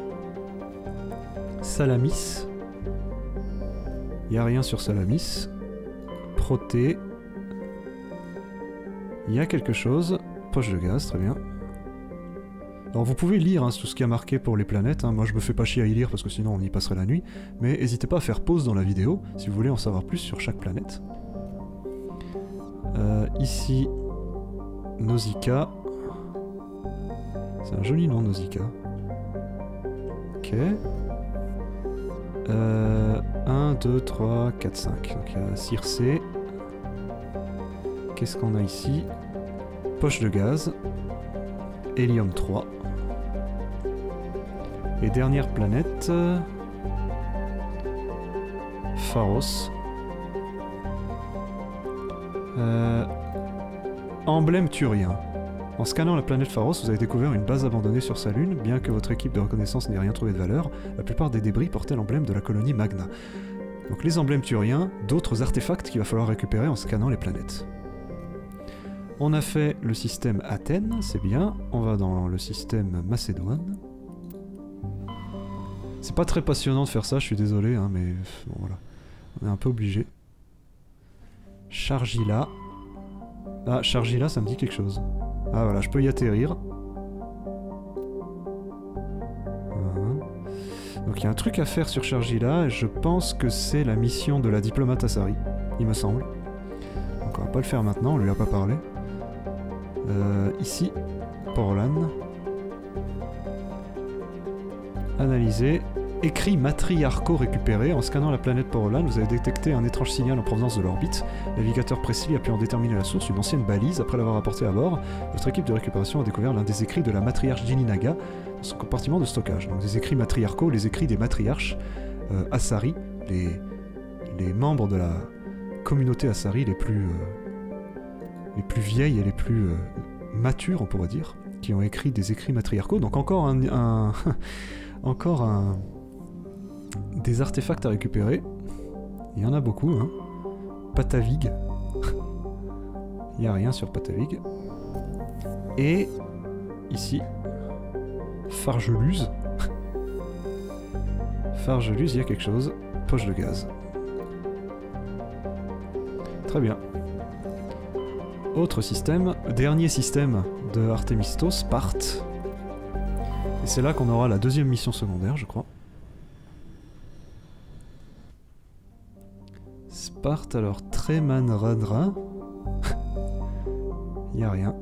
Salamis. Il n'y a rien sur Salamis. Proté. Il y a quelque chose. Poche de gaz, très bien. Alors vous pouvez lire tout ce qui a marqué pour les planètes, moi je me fais pas chier à y lire parce que sinon on y passerait la nuit, mais n'hésitez pas à faire pause dans la vidéo si vous voulez en savoir plus sur chaque planète. Ici, Nausicaa. C'est un joli nom, Nausicaa. Ok. 1, 2, 3, 4, 5. Donc il y a Circé. Qu'est-ce qu'on a ici? Poche de gaz. Hélium 3. Et dernière planète... Pharos. Emblème turien. En scannant la planète Pharos, vous avez découvert une base abandonnée sur sa lune. Bien que votre équipe de reconnaissance n'ait rien trouvé de valeur, la plupart des débris portaient l'emblème de la colonie Magna. Donc les emblèmes turiens, d'autres artefacts qu'il va falloir récupérer en scannant les planètes. On a fait le système Athènes, c'est bien. On va dans le système Macédoine. C'est pas très passionnant de faire ça, je suis désolé, hein, mais bon, voilà. On est un peu obligé. Chargila. Ah, Chargila, ça me dit quelque chose. Ah voilà, je peux y atterrir. Donc il y a un truc à faire sur Chargila, et je pense que c'est la mission de la diplomate Asari, il me semble. Donc on va pas le faire maintenant, on lui a pas parlé. Ici, Porlan. Analyser. Écrits matriarcaux récupérés. En scannant la planète Porlan, vous avez détecté un étrange signal en provenance de l'orbite. Le navigateur Presley a pu en déterminer la source, une ancienne balise. Après l'avoir apportée à bord, votre équipe de récupération a découvert l'un des écrits de la matriarche Jininaga dans son compartiment de stockage. Donc des écrits matriarcaux, les écrits des matriarches Asari, les membres de la communauté Asari les plus vieilles et les plus matures, on pourrait dire, qui ont écrit des écrits matriarcaux. Donc encore des artefacts à récupérer. Il y en a beaucoup, hein. Patavig. Il n'y a rien sur Patavig. Et ici, Fargeluse. Fargeluse, il y a quelque chose. Poche de gaz. Très bien. Autre système, dernier système de Artemisto, Sparte. Et c'est là qu'on aura la deuxième mission secondaire, je crois. Sparte, alors Tremanradra. Il n'y a rien.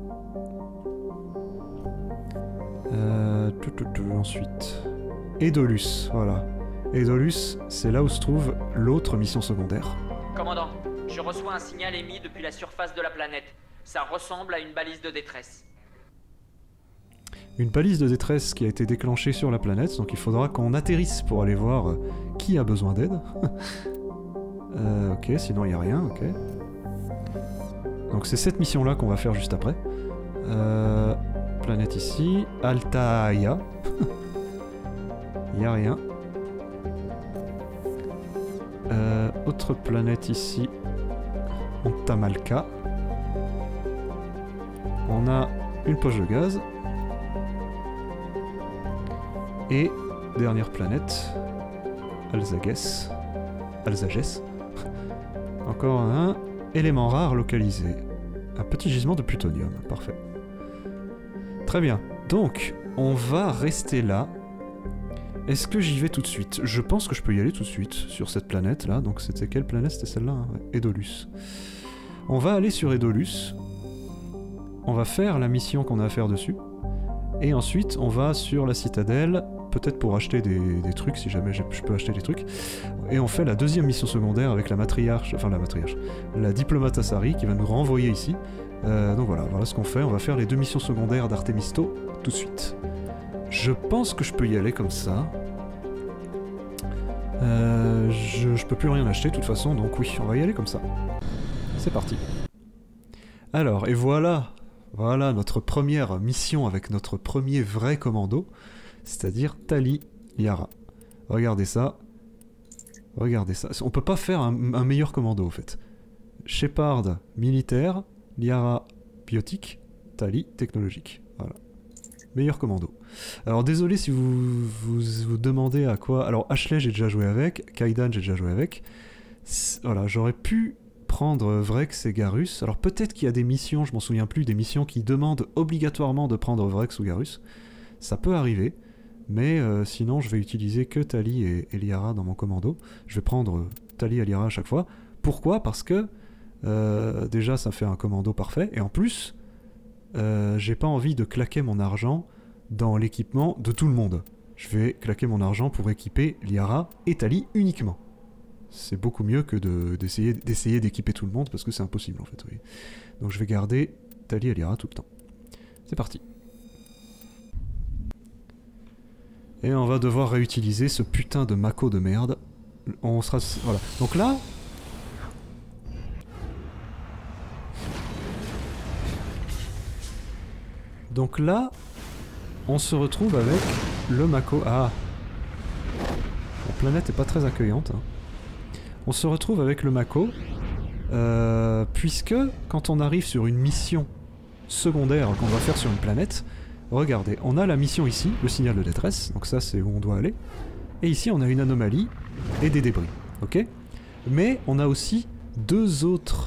Ensuite. Edolus, voilà. Edolus, c'est là où se trouve l'autre mission secondaire. Commandant, je reçois un signal émis depuis la surface de la planète. Ça ressemble à une balise de détresse. Une balise de détresse qui a été déclenchée sur la planète, donc il faudra qu'on atterrisse pour aller voir qui a besoin d'aide. Ok, sinon il n'y a rien, ok. Donc c'est cette mission-là qu'on va faire juste après. Planète ici, Altaïa. Il n'y a rien. Autre planète ici, Ontamalka. On a une poche de gaz. Et dernière planète, Alsages. Encore un élément rare localisé. Un petit gisement de plutonium, parfait. Très bien, donc on va rester là. Est-ce que j'y vais tout de suite? Je pense que je peux y aller tout de suite sur cette planète là. Donc c'était quelle planète? C'était celle-là, hein, ouais. Edolus. On va aller sur Edolus. On va faire la mission qu'on a à faire dessus. Et ensuite on va sur la citadelle. Peut-être pour acheter des trucs, si jamais je peux acheter des trucs. Et on fait la deuxième mission secondaire avec la matriarche, la diplomate Asari qui va nous renvoyer ici. Donc voilà ce qu'on fait. On va faire les deux missions secondaires d'Artemisto tout de suite. Je pense que je peux y aller comme ça. Je peux plus rien acheter de toute façon, donc oui, on va y aller comme ça. C'est parti. Alors, et voilà notre première mission avec notre premier vrai commando. C'est-à-dire Tali Liara. Regardez ça. Regardez ça. On peut pas faire un meilleur commando, en fait. Shepard, militaire. Liara, biotique. Tali, technologique. Voilà. Meilleur commando. Alors, désolé si vous demandez à quoi... Alors, Ashley, j'ai déjà joué avec. Kaidan, j'ai déjà joué avec. Voilà, j'aurais pu prendre Vrex et Garus. Alors, peut-être qu'il y a des missions, je m'en souviens plus, des missions qui demandent obligatoirement de prendre Vrex ou Garus. Ça peut arriver. Mais sinon, je vais utiliser que Tali et Liara dans mon commando. Je vais prendre Tali et Liara à chaque fois. Pourquoi? Parce que déjà, ça fait un commando parfait. Et en plus, j'ai pas envie de claquer mon argent dans l'équipement de tout le monde. Je vais claquer mon argent pour équiper Liara et Tali uniquement. C'est beaucoup mieux que d'essayer d'équiper tout le monde, parce que c'est impossible en fait, oui. Donc je vais garder Tali, elle ira tout le temps. C'est parti. Et on va devoir réutiliser ce putain de Mako de merde. On sera... Voilà. Donc là... Donc là, on se retrouve avec le Mako. Ah, la planète est pas très accueillante. Hein. On se retrouve avec le Mako, puisque quand on arrive sur une mission secondaire qu'on doit faire sur une planète, regardez, on a la mission ici, le signal de détresse, donc ça c'est où on doit aller, et ici on a une anomalie et des débris, ok? Mais on a aussi deux autres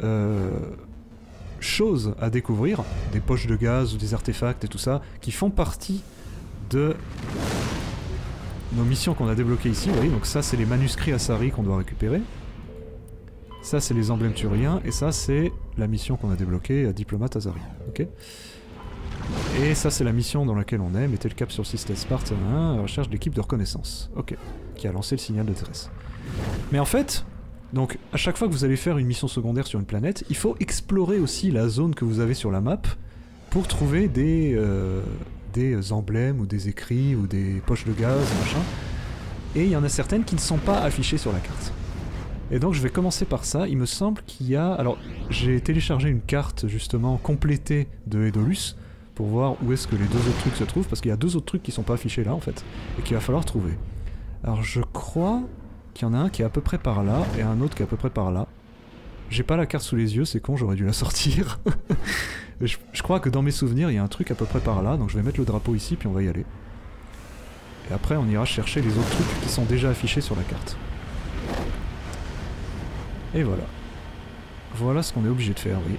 choses à découvrir, des poches de gaz ou des artefacts et tout ça, qui font partie de nos missions qu'on a débloquées ici, vous voyez, donc ça c'est les manuscrits Asari qu'on doit récupérer, ça c'est les emblèmes turiens, et ça c'est la mission qu'on a débloquée à Diplomate Asari, ok? Et ça c'est la mission dans laquelle on est, mettez le cap sur le système Sparte 1, recherche d'équipe de reconnaissance, ok, qui a lancé le signal de détresse. Mais en fait, donc à chaque fois que vous allez faire une mission secondaire sur une planète, il faut explorer aussi la zone que vous avez sur la map pour trouver des emblèmes ou des écrits ou des poches de gaz, machin. Et il y en a certaines qui ne sont pas affichées sur la carte. Et donc je vais commencer par ça, il me semble qu'il y a... Alors j'ai téléchargé une carte justement complétée de Edolus pour voir où est-ce que les deux autres trucs se trouvent, parce qu'il y a deux autres trucs qui sont pas affichés là en fait, et qu'il va falloir trouver. Alors je crois qu'il y en a un qui est à peu près par là, et un autre qui est à peu près par là. J'ai pas la carte sous les yeux, c'est con, j'aurais dû la sortir. je crois que dans mes souvenirs, il y a un truc à peu près par là, donc je vais mettre le drapeau ici, puis on va y aller. Et après, on ira chercher les autres trucs qui sont déjà affichés sur la carte. Et voilà. Voilà ce qu'on est obligé de faire, oui.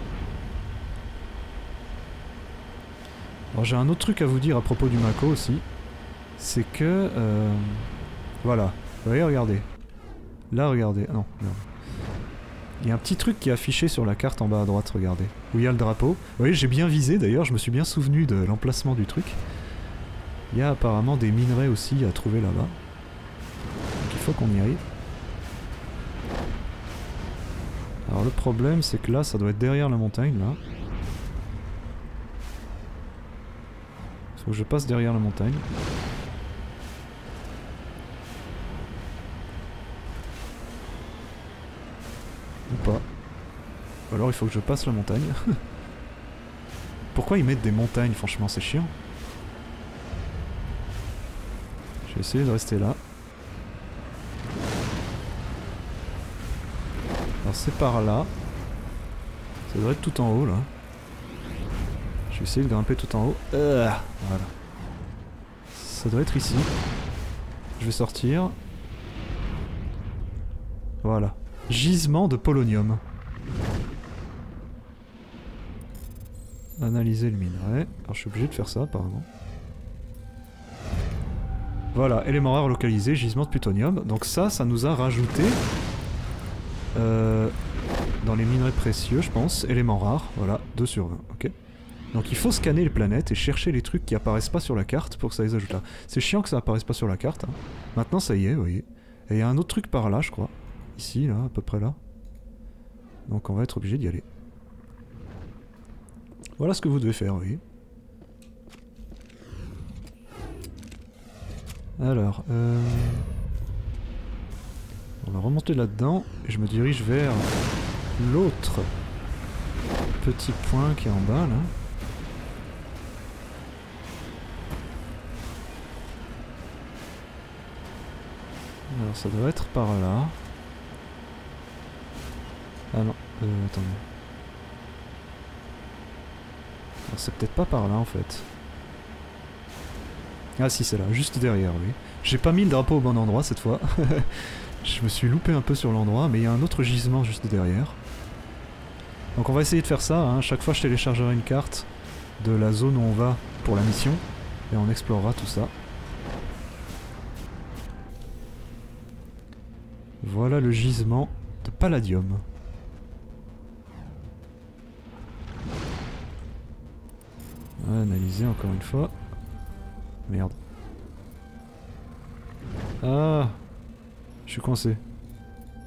Alors j'ai un autre truc à vous dire à propos du Mako aussi. C'est que... voilà. Vous voyez, regardez. Là, regardez. Ah non, merde. Il y a un petit truc qui est affiché sur la carte en bas à droite, regardez. Où il y a le drapeau. Vous voyez, j'ai bien visé d'ailleurs, je me suis bien souvenu de l'emplacement du truc. Il y a apparemment des minerais aussi à trouver là-bas. Donc il faut qu'on y aille. Alors le problème c'est que là, ça doit être derrière la montagne, là. Il faut que je passe derrière la montagne. Ou pas. Ou alors il faut que je passe la montagne. Pourquoi ils mettent des montagnes, franchement, c'est chiant. Je vais essayer de rester là. Alors c'est par là. Ça devrait être tout en haut là. Je vais essayer de grimper tout en haut. Voilà. Ça doit être ici. Je vais sortir. Voilà. Gisement de polonium. Analyser le minerai. Alors je suis obligé de faire ça apparemment. Voilà, élément rare localisé, gisement de plutonium. Donc ça nous a rajouté dans les minerais précieux, je pense, éléments rares. Voilà, 2 sur 20, ok. Donc il faut scanner les planètes et chercher les trucs qui apparaissent pas sur la carte pour que ça les ajoute là. C'est chiant que ça apparaisse pas sur la carte. Hein. Maintenant ça y est, vous voyez. Et il y a un autre truc par là, je crois. Ici, là, à peu près là. Donc on va être obligé d'y aller. Voilà ce que vous devez faire, oui. Alors, on va remonter là-dedans et je me dirige vers l'autre petit point qui est en bas, là. Alors ça doit être par là. Ah non, attendez. Alors c'est peut-être pas par là en fait. Ah si, c'est là, juste derrière, oui. J'ai pas mis le drapeau au bon endroit cette fois. Je me suis loupé un peu sur l'endroit, mais il y a un autre gisement juste derrière. Donc on va essayer de faire ça, hein. Chaque fois je téléchargerai une carte de la zone où on va pour la mission, et on explorera tout ça. Voilà le gisement de palladium. Analyser encore une fois. Merde. Ah, je suis coincé.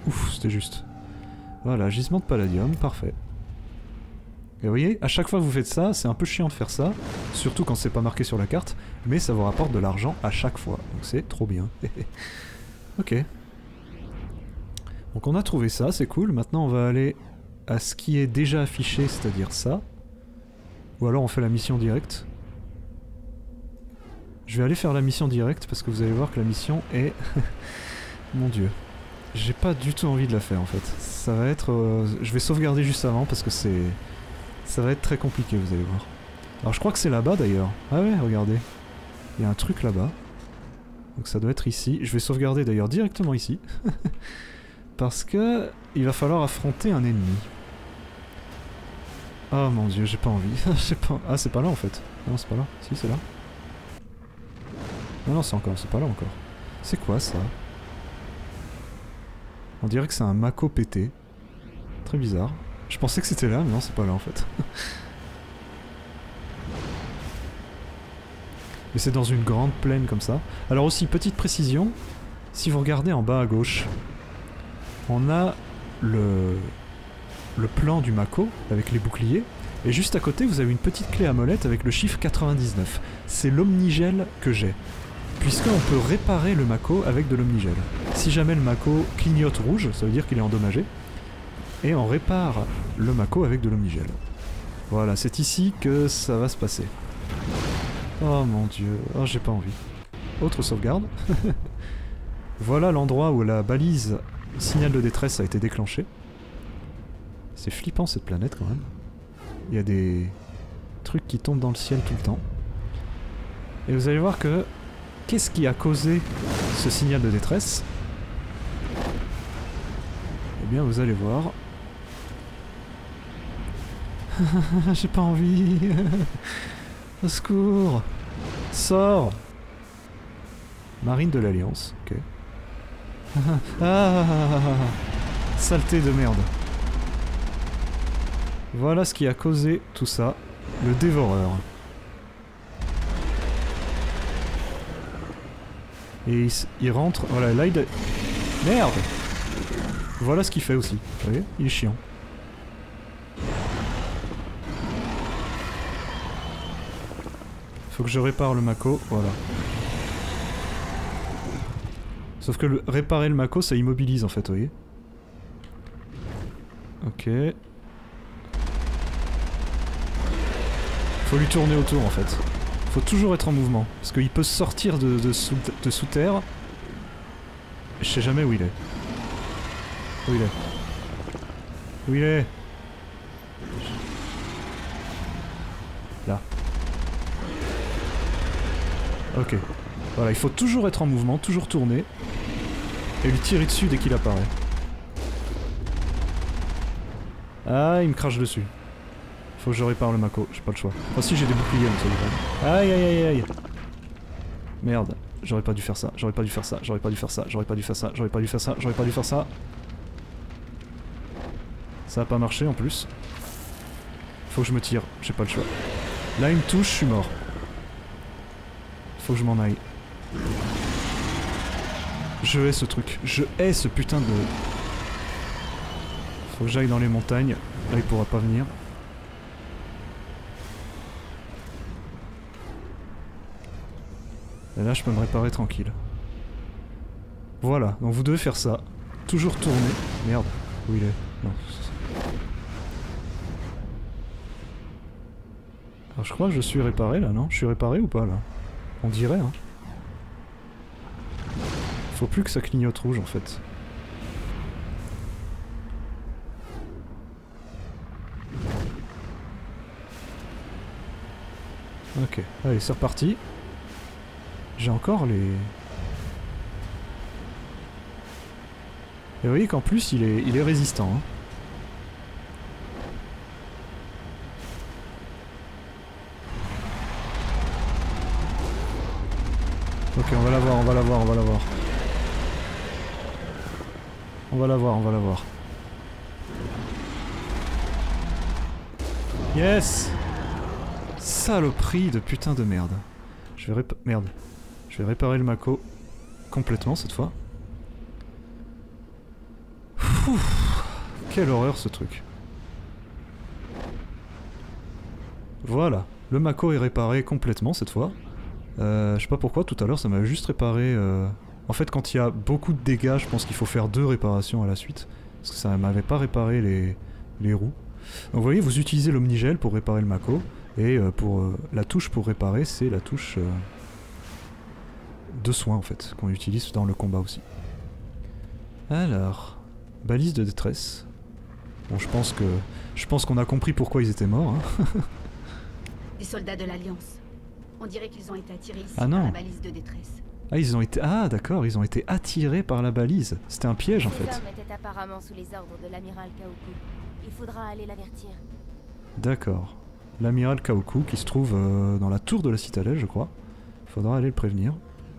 Ouf, c'était juste. Voilà, gisement de palladium, parfait. Et vous voyez, à chaque fois que vous faites ça, c'est un peu chiant de faire ça, surtout quand c'est pas marqué sur la carte, mais ça vous rapporte de l'argent à chaque fois, donc c'est trop bien. Ok. Donc on a trouvé ça, c'est cool, maintenant on va aller à ce qui est déjà affiché, c'est-à-dire ça. Ou alors on fait la mission directe. Je vais aller faire la mission directe parce que vous allez voir que la mission est... Mon dieu. J'ai pas du tout envie de la faire en fait. Ça va être... Je vais sauvegarder juste avant parce que c'est... Ça va être très compliqué, vous allez voir. Alors je crois que c'est là-bas d'ailleurs. Ah ouais, regardez. Il y a un truc là-bas. Donc ça doit être ici. Je vais sauvegarder d'ailleurs directement ici. Parce que... il va falloir affronter un ennemi. Oh mon dieu, j'ai pas envie. Pas... Ah, c'est pas là en fait. Non, c'est pas là. Si, c'est là. Non, non, c'est pas là encore. C'est quoi ça? On dirait que c'est un Mako pété. Très bizarre. Je pensais que c'était là, mais non, c'est pas là en fait. Mais c'est dans une grande plaine comme ça. Alors aussi, petite précision, si vous regardez en bas à gauche, on a le plan du Mako avec les boucliers, et juste à côté vous avez une petite clé à molette avec le chiffre 99. C'est l'omnigel que j'ai, puisqu'on peut réparer le Mako avec de l'omnigel. Si jamais le Mako clignote rouge, ça veut dire qu'il est endommagé, et on répare le Mako avec de l'omnigel. Voilà, c'est ici que ça va se passer. Oh mon dieu, oh j'ai pas envie. Autre sauvegarde. Voilà l'endroit où la balise signal de détresse a été déclenchée. C'est flippant cette planète quand même. Il y a des trucs qui tombent dans le ciel tout le temps. Et vous allez voir que... Qu'est-ce qui a causé ce signal de détresse? Eh bien vous allez voir. J'ai pas envie. Au secours. Sors. Marine de l'Alliance, ok. Ah, saleté de merde. Voilà ce qui a causé tout ça. Le dévoreur. Et il rentre... Voilà, là il... Merde. Voilà ce qu'il fait aussi. Vous voyez, il est chiant. Faut que je répare le Mako, voilà. Sauf que réparer le Mako, ça immobilise en fait, vous voyez. Ok. Faut lui tourner autour en fait. Faut toujours être en mouvement, parce qu'il peut sortir de sous terre. Je sais jamais où il est. Où il est? Où il est? Là. Ok. Voilà, il faut toujours être en mouvement, toujours tourner. Et lui tirer dessus dès qu'il apparaît. Ah, il me crache dessus. Faut que je répare le Mako, j'ai pas le choix. Enfin si, j'ai des boucliers, mais ça dépend. Aïe aïe aïe aïe. Merde, j'aurais pas dû faire ça, j'aurais pas dû faire ça, j'aurais pas dû faire ça, j'aurais pas dû faire ça, j'aurais pas dû faire ça, j'aurais pas dû faire ça. Ça a pas marché en plus. Faut que je me tire, j'ai pas le choix. Là il me touche, je suis mort. Faut que je m'en aille. Je hais ce truc, je hais ce putain de... Faut que j'aille dans les montagnes, là il pourra pas venir. Et là je peux me réparer tranquille. Voilà, donc vous devez faire ça. Toujours tourner. Merde, où il est? Non. Alors je crois que je suis réparé là, non? Je suis réparé ou pas là? On dirait hein. Faut plus que ça clignote rouge en fait. Ok, allez c'est reparti. J'ai encore les... Et vous voyez qu'en plus il est résistant. Hein. Ok, on va la voir, on va la voir, on va la voir. On va la voir, on va la voir. Yes! Saloperie de putain de merde. Je vais merde. Je vais réparer le Mako complètement cette fois. Pouf. Quelle horreur ce truc. Voilà, le Mako est réparé complètement cette fois. Je sais pas pourquoi, tout à l'heure ça m'avait juste réparé... En fait quand il y a beaucoup de dégâts, je pense qu'il faut faire 2 réparations à la suite. Parce que ça m'avait pas réparé les roues. Donc vous voyez, vous utilisez l'omnigel pour réparer le Mako. Et pour la touche pour réparer, c'est la touche de soin en fait, qu'on utilise dans le combat aussi. Alors, balise de détresse. Bon, je pense qu'on a compris pourquoi ils étaient morts. Hein. Des soldats de l'Alliance. On dirait qu'ils ont été attirés ici par la balise de détresse. Ah, ils ont été... Ah, d'accord, ils ont été attirés par la balise. C'était un piège en fait. Ces hommes étaient apparemment sous les ordres de l'amiral Kaoku. Il faudra aller l'avertir. D'accord. L'amiral Kaoku qui se trouve dans la tour de la citadelle, je crois. Il faudra aller le prévenir.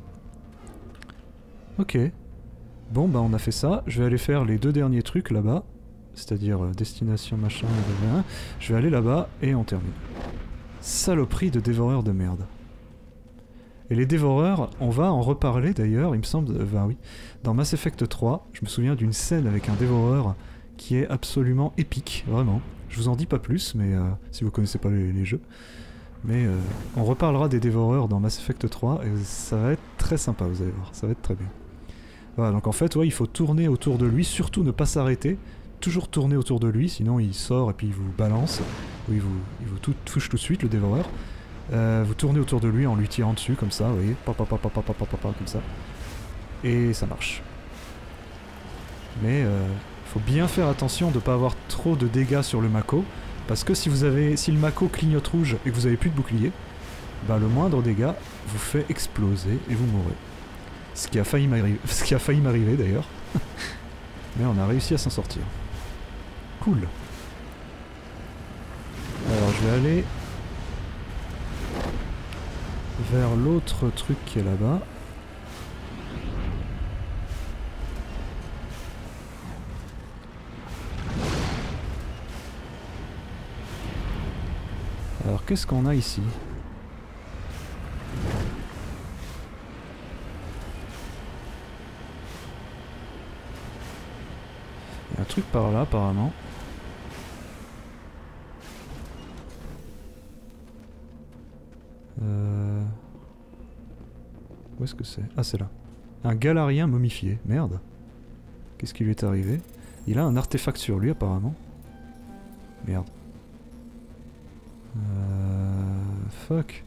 Ok. Bon, bah on a fait ça. Je vais aller faire les 2 derniers trucs là-bas. C'est-à-dire destination machin... Je vais aller là-bas et on termine. Saloperie de dévoreurs de merde. Et les dévoreurs, on va en reparler d'ailleurs, il me semble... Ben oui. Dans Mass Effect 3, je me souviens d'une scène avec un dévoreur qui est absolument épique, vraiment. Je vous en dis pas plus, mais si vous connaissez pas les jeux. Mais on reparlera des dévoreurs dans Mass Effect 3 et ça va être très sympa, vous allez voir, ça va être très bien. Voilà, donc en fait, ouais, il faut tourner autour de lui, surtout ne pas s'arrêter. Toujours tourner autour de lui, sinon il sort et puis il vous balance. Ou il vous touche tout de suite, le dévoreur. Vous tournez autour de lui en lui tirant dessus, comme ça, vous voyez. Comme ça. Et ça marche. Mais faut bien faire attention de ne pas avoir trop de dégâts sur le Mako. Parce que si le Mako clignote rouge et que vous avez plus de bouclier, bah le moindre dégât vous fait exploser et vous mourrez. Ce qui a failli m'arriver d'ailleurs. Mais on a réussi à s'en sortir. Cool. Alors je vais aller vers l'autre truc qui est là-bas. Alors qu'est-ce qu'on a ici? Il y a un truc par là apparemment. Où est-ce que c'est? Ah, c'est là. Un galarien momifié. Merde. Qu'est-ce qui lui est arrivé? Il a un artefact sur lui apparemment. Merde. Fuck.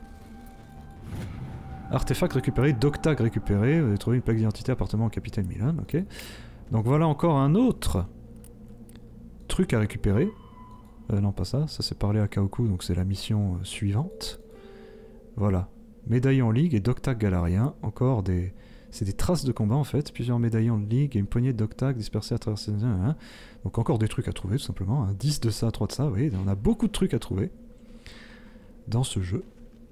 Artefact récupéré, Doctag récupéré. Vous avez trouvé une plaque d'identité appartenant au capitaine Milan. Ok. Donc voilà encore un autre truc à récupérer. Non, pas ça. Ça c'est parler à Kaoku, donc c'est la mission suivante. Voilà. Médaillon Ligue et Doctag Galarien. Encore des... C'est des traces de combat en fait. Plusieurs médaillons de Ligue et une poignée de Doctag dispersés à travers ces... Donc encore des trucs à trouver tout simplement. 10 de ça, 3 de ça. Vous voyez, on a beaucoup de trucs à trouver dans ce jeu.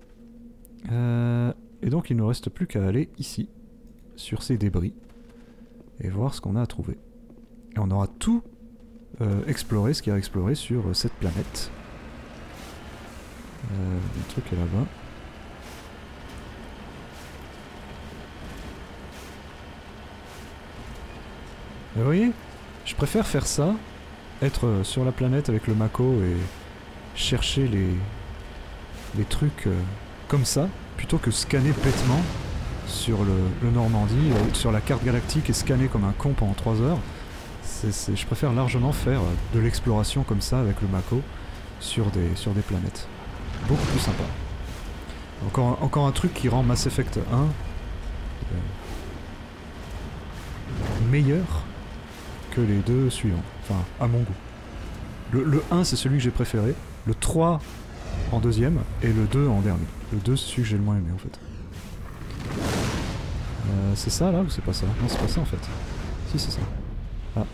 Et donc il ne nous reste plus qu'à aller ici, sur ces débris, et voir ce qu'on a à trouver. Et on aura tout exploré, ce qu'il y a à explorer sur cette planète. Le truc est là-bas. Vous voyez, je préfère faire ça, être sur la planète avec le Mako et chercher les trucs comme ça, plutôt que scanner bêtement sur le Normandie, sur la carte galactique et scanner comme un con pendant 3 heures. Je préfère largement faire de l'exploration comme ça avec le Mako sur des planètes. Beaucoup plus sympa. Encore un truc qui rend Mass Effect 1 meilleur que les 2 suivants. Enfin, à mon goût. Le 1 c'est celui que j'ai préféré, le 3 en deuxième et le 2 en dernier. Le 2 c'est celui que j'ai le moins aimé en fait. C'est ça là ou c'est pas ça? Non, c'est pas ça en fait. Si, c'est ça. Ah,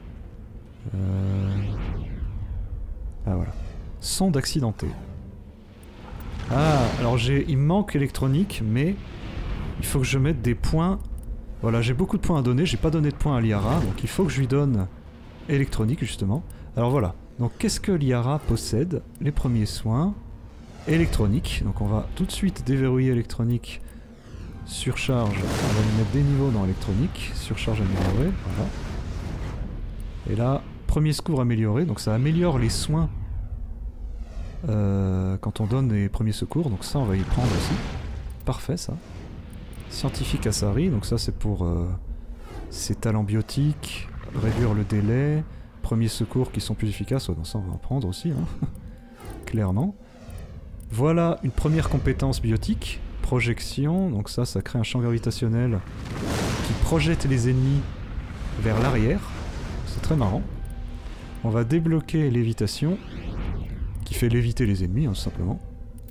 ah voilà. Sonde accidentée. Ah, alors il me manque électronique, mais il faut que je mette des points. Voilà, j'ai beaucoup de points à donner, j'ai pas donné de points à Liara, donc il faut que je lui donne électronique justement. Alors voilà, donc qu'est-ce que Liara possède? Les premiers soins, électronique, donc on va tout de suite déverrouiller électronique, surcharge, on va lui mettre des niveaux dans électronique, surcharge améliorée, voilà. Et là, premier secours amélioré, donc ça améliore les soins quand on donne les premiers secours, donc ça on va y prendre aussi. Parfait ça. Scientifique Asari, donc ça c'est pour ses talents biotiques, réduire le délai, premiers secours qui sont plus efficaces, ouais, donc ça on va en prendre aussi, hein. Clairement. Voilà une première compétence biotique, projection, donc ça crée un champ gravitationnel qui projette les ennemis vers l'arrière, c'est très marrant. On va débloquer lévitation, qui fait léviter les ennemis, hein, tout simplement.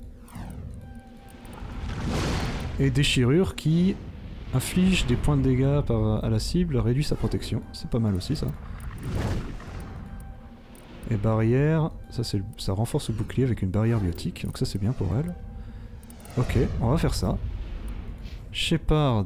Et déchirure qui inflige des points de dégâts à la cible, réduit sa protection. C'est pas mal aussi ça. Et barrière, ça renforce le bouclier avec une barrière biotique, donc ça c'est bien pour elle. Ok, on va faire ça. Shepard,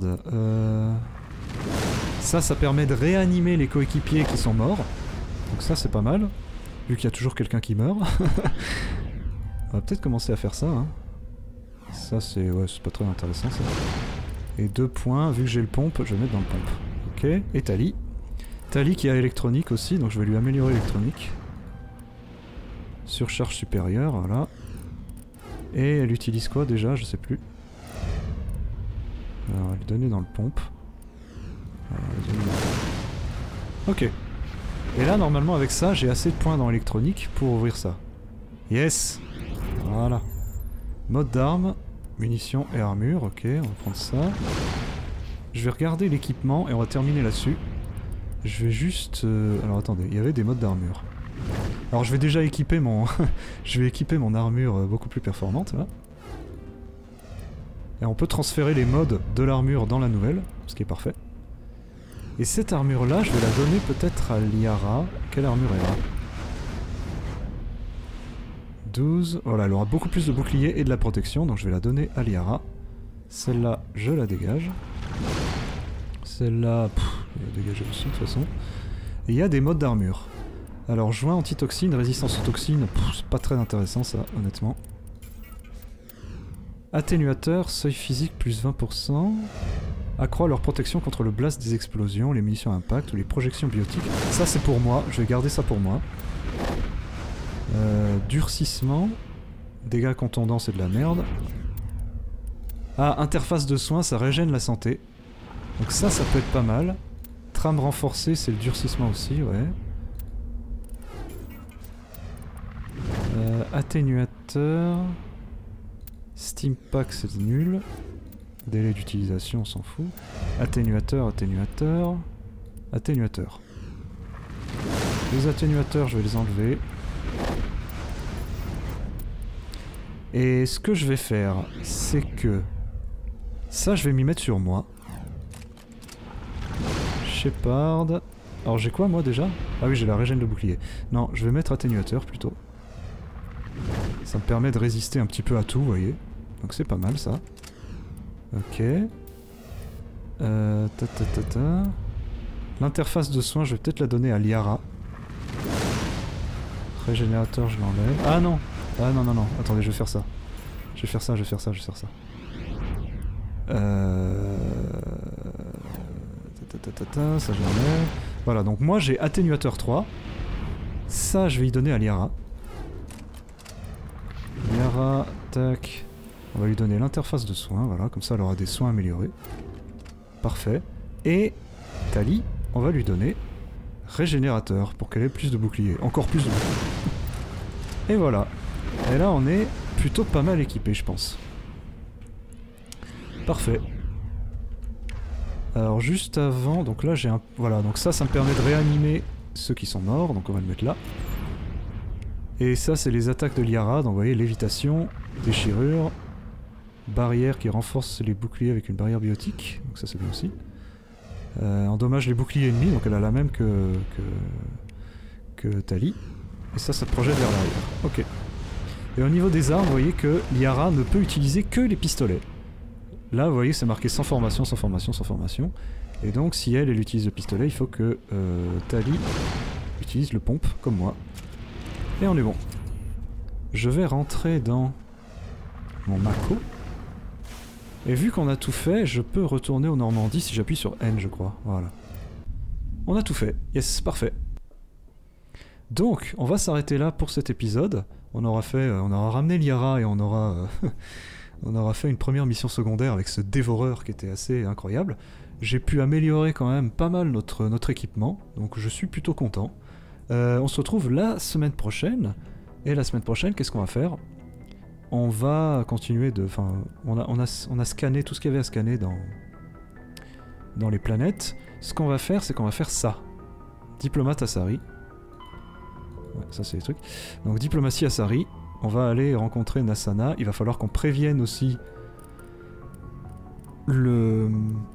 ça permet de réanimer les coéquipiers qui sont morts. Donc ça c'est pas mal, vu qu'il y a toujours quelqu'un qui meurt. On va peut-être commencer à faire ça, hein. Ça c'est pas très intéressant ça. Et 2 points, vu que j'ai le pompe, je vais mettre dans le pompe. Ok, et Tali. Tali qui a électronique aussi, donc je vais lui améliorer l'électronique. Surcharge supérieure, voilà. Et elle utilise quoi déjà, je sais plus. Alors, on va lui donner dans le pompe. Ok. Et là, normalement, avec ça, j'ai assez de points dans l'électronique pour ouvrir ça. Yes! Voilà. Mode d'arme, munitions et armure, ok, on va prendre ça. Je vais regarder l'équipement et on va terminer là-dessus. Je vais juste... Alors attendez, il y avait des modes d'armure. Alors je vais déjà équiper mon... je vais équiper mon armure beaucoup plus performante, là. Et on peut transférer les modes de l'armure dans la nouvelle, ce qui est parfait. Et cette armure-là, je vais la donner peut-être à Liara. Quelle armure elle a ? 12. Voilà, elle aura beaucoup plus de bouclier et de la protection, donc je vais la donner à Liara. Celle-là, je la dégage. Celle-là, je vais la dégager aussi de toute façon. Et il y a des modes d'armure. Alors, joint antitoxine, résistance aux toxines, c'est pas très intéressant ça, honnêtement. Atténuateur, seuil physique plus 20%. Accroît leur protection contre le blast des explosions, les munitions à impact ou les projections biotiques. Ça c'est pour moi, je vais garder ça pour moi. Durcissement. Dégâts contondants, c'est de la merde. Ah, interface de soins, ça régène la santé. Donc ça peut être pas mal. Trame renforcée, c'est le durcissement aussi, ouais. Atténuateur. Steam Pack, c'est nul. Délai d'utilisation, on s'en fout. Atténuateur. Les atténuateurs, je vais les enlever. Et ce que je vais faire, c'est que... Ça, je vais m'y mettre sur moi. Shepard... Alors j'ai quoi moi déjà? Ah oui, j'ai la régène de bouclier. Non, je vais mettre atténuateur plutôt. Ça me permet de résister un petit peu à tout, vous voyez. Donc c'est pas mal ça. Ok. L'interface de soins, je vais peut-être la donner à Liara. Régénérateur, je l'enlève. Ah non! Ah non, non, non. Attendez, je vais faire ça. Je vais faire ça. Ça, je l'enlève. Voilà, donc moi j'ai atténuateur 3. Ça, je vais y donner à Liara. Liara, tac. On va lui donner l'interface de soins, voilà, comme ça elle aura des soins améliorés. Parfait. Et Tali, on va lui donner régénérateur pour qu'elle ait plus de boucliers. Encore plus de boucliers. Et voilà. Et là on est plutôt pas mal équipé, je pense. Parfait. Alors juste avant, donc là j'ai un... Voilà, donc ça me permet de réanimer ceux qui sont morts, donc on va le mettre là. Et ça c'est les attaques de Liara, donc vous voyez, lévitation, déchirure, barrière qui renforce les boucliers avec une barrière biotique, donc ça c'est bien aussi. Endommage les boucliers ennemis, donc elle a la même que Tali. Et ça projette vers l'arrière. Ok. Et au niveau des armes, vous voyez que Liara ne peut utiliser que les pistolets. Là, vous voyez, c'est marqué sans formation, sans formation, sans formation. Et donc, si elle utilise le pistolet, il faut que Tali utilise le pompe, comme moi. Et on est bon. Je vais rentrer dans mon Mako. Et vu qu'on a tout fait, je peux retourner au Normandie si j'appuie sur N, je crois. Voilà. On a tout fait. Yes, parfait. Donc, on va s'arrêter là pour cet épisode. On aura ramené Liara et on aura fait une première mission secondaire avec ce dévoreur qui était assez incroyable. J'ai pu améliorer quand même pas mal notre équipement, donc je suis plutôt content. On se retrouve la semaine prochaine, et la semaine prochaine, qu'est-ce qu'on va faire? On va continuer de... Enfin, on a scanné tout ce qu'il y avait à scanner dans les planètes. Ce qu'on va faire, c'est qu'on va faire ça. Diplomate Asari. Ouais, ça c'est les trucs. Donc diplomatie Asari. On va aller rencontrer Nassana. Il va falloir qu'on prévienne aussi le...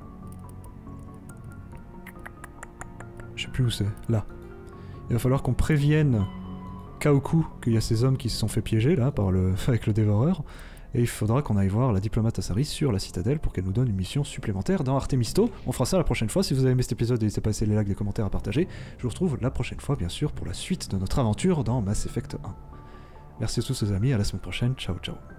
Je sais plus où c'est. Là. Il va falloir qu'on prévienne Kaoku qu'il y a ces hommes qui se sont fait piéger là avec le dévoreur. Et il faudra qu'on aille voir la diplomate Asari sur la citadelle pour qu'elle nous donne une mission supplémentaire dans Artemisto. On fera ça la prochaine fois. Si vous avez aimé cet épisode, n'hésitez pas à laisser les likes, des commentaires, à partager. Je vous retrouve la prochaine fois, bien sûr, pour la suite de notre aventure dans Mass Effect 1. Merci à tous les amis, à la semaine prochaine. Ciao, ciao.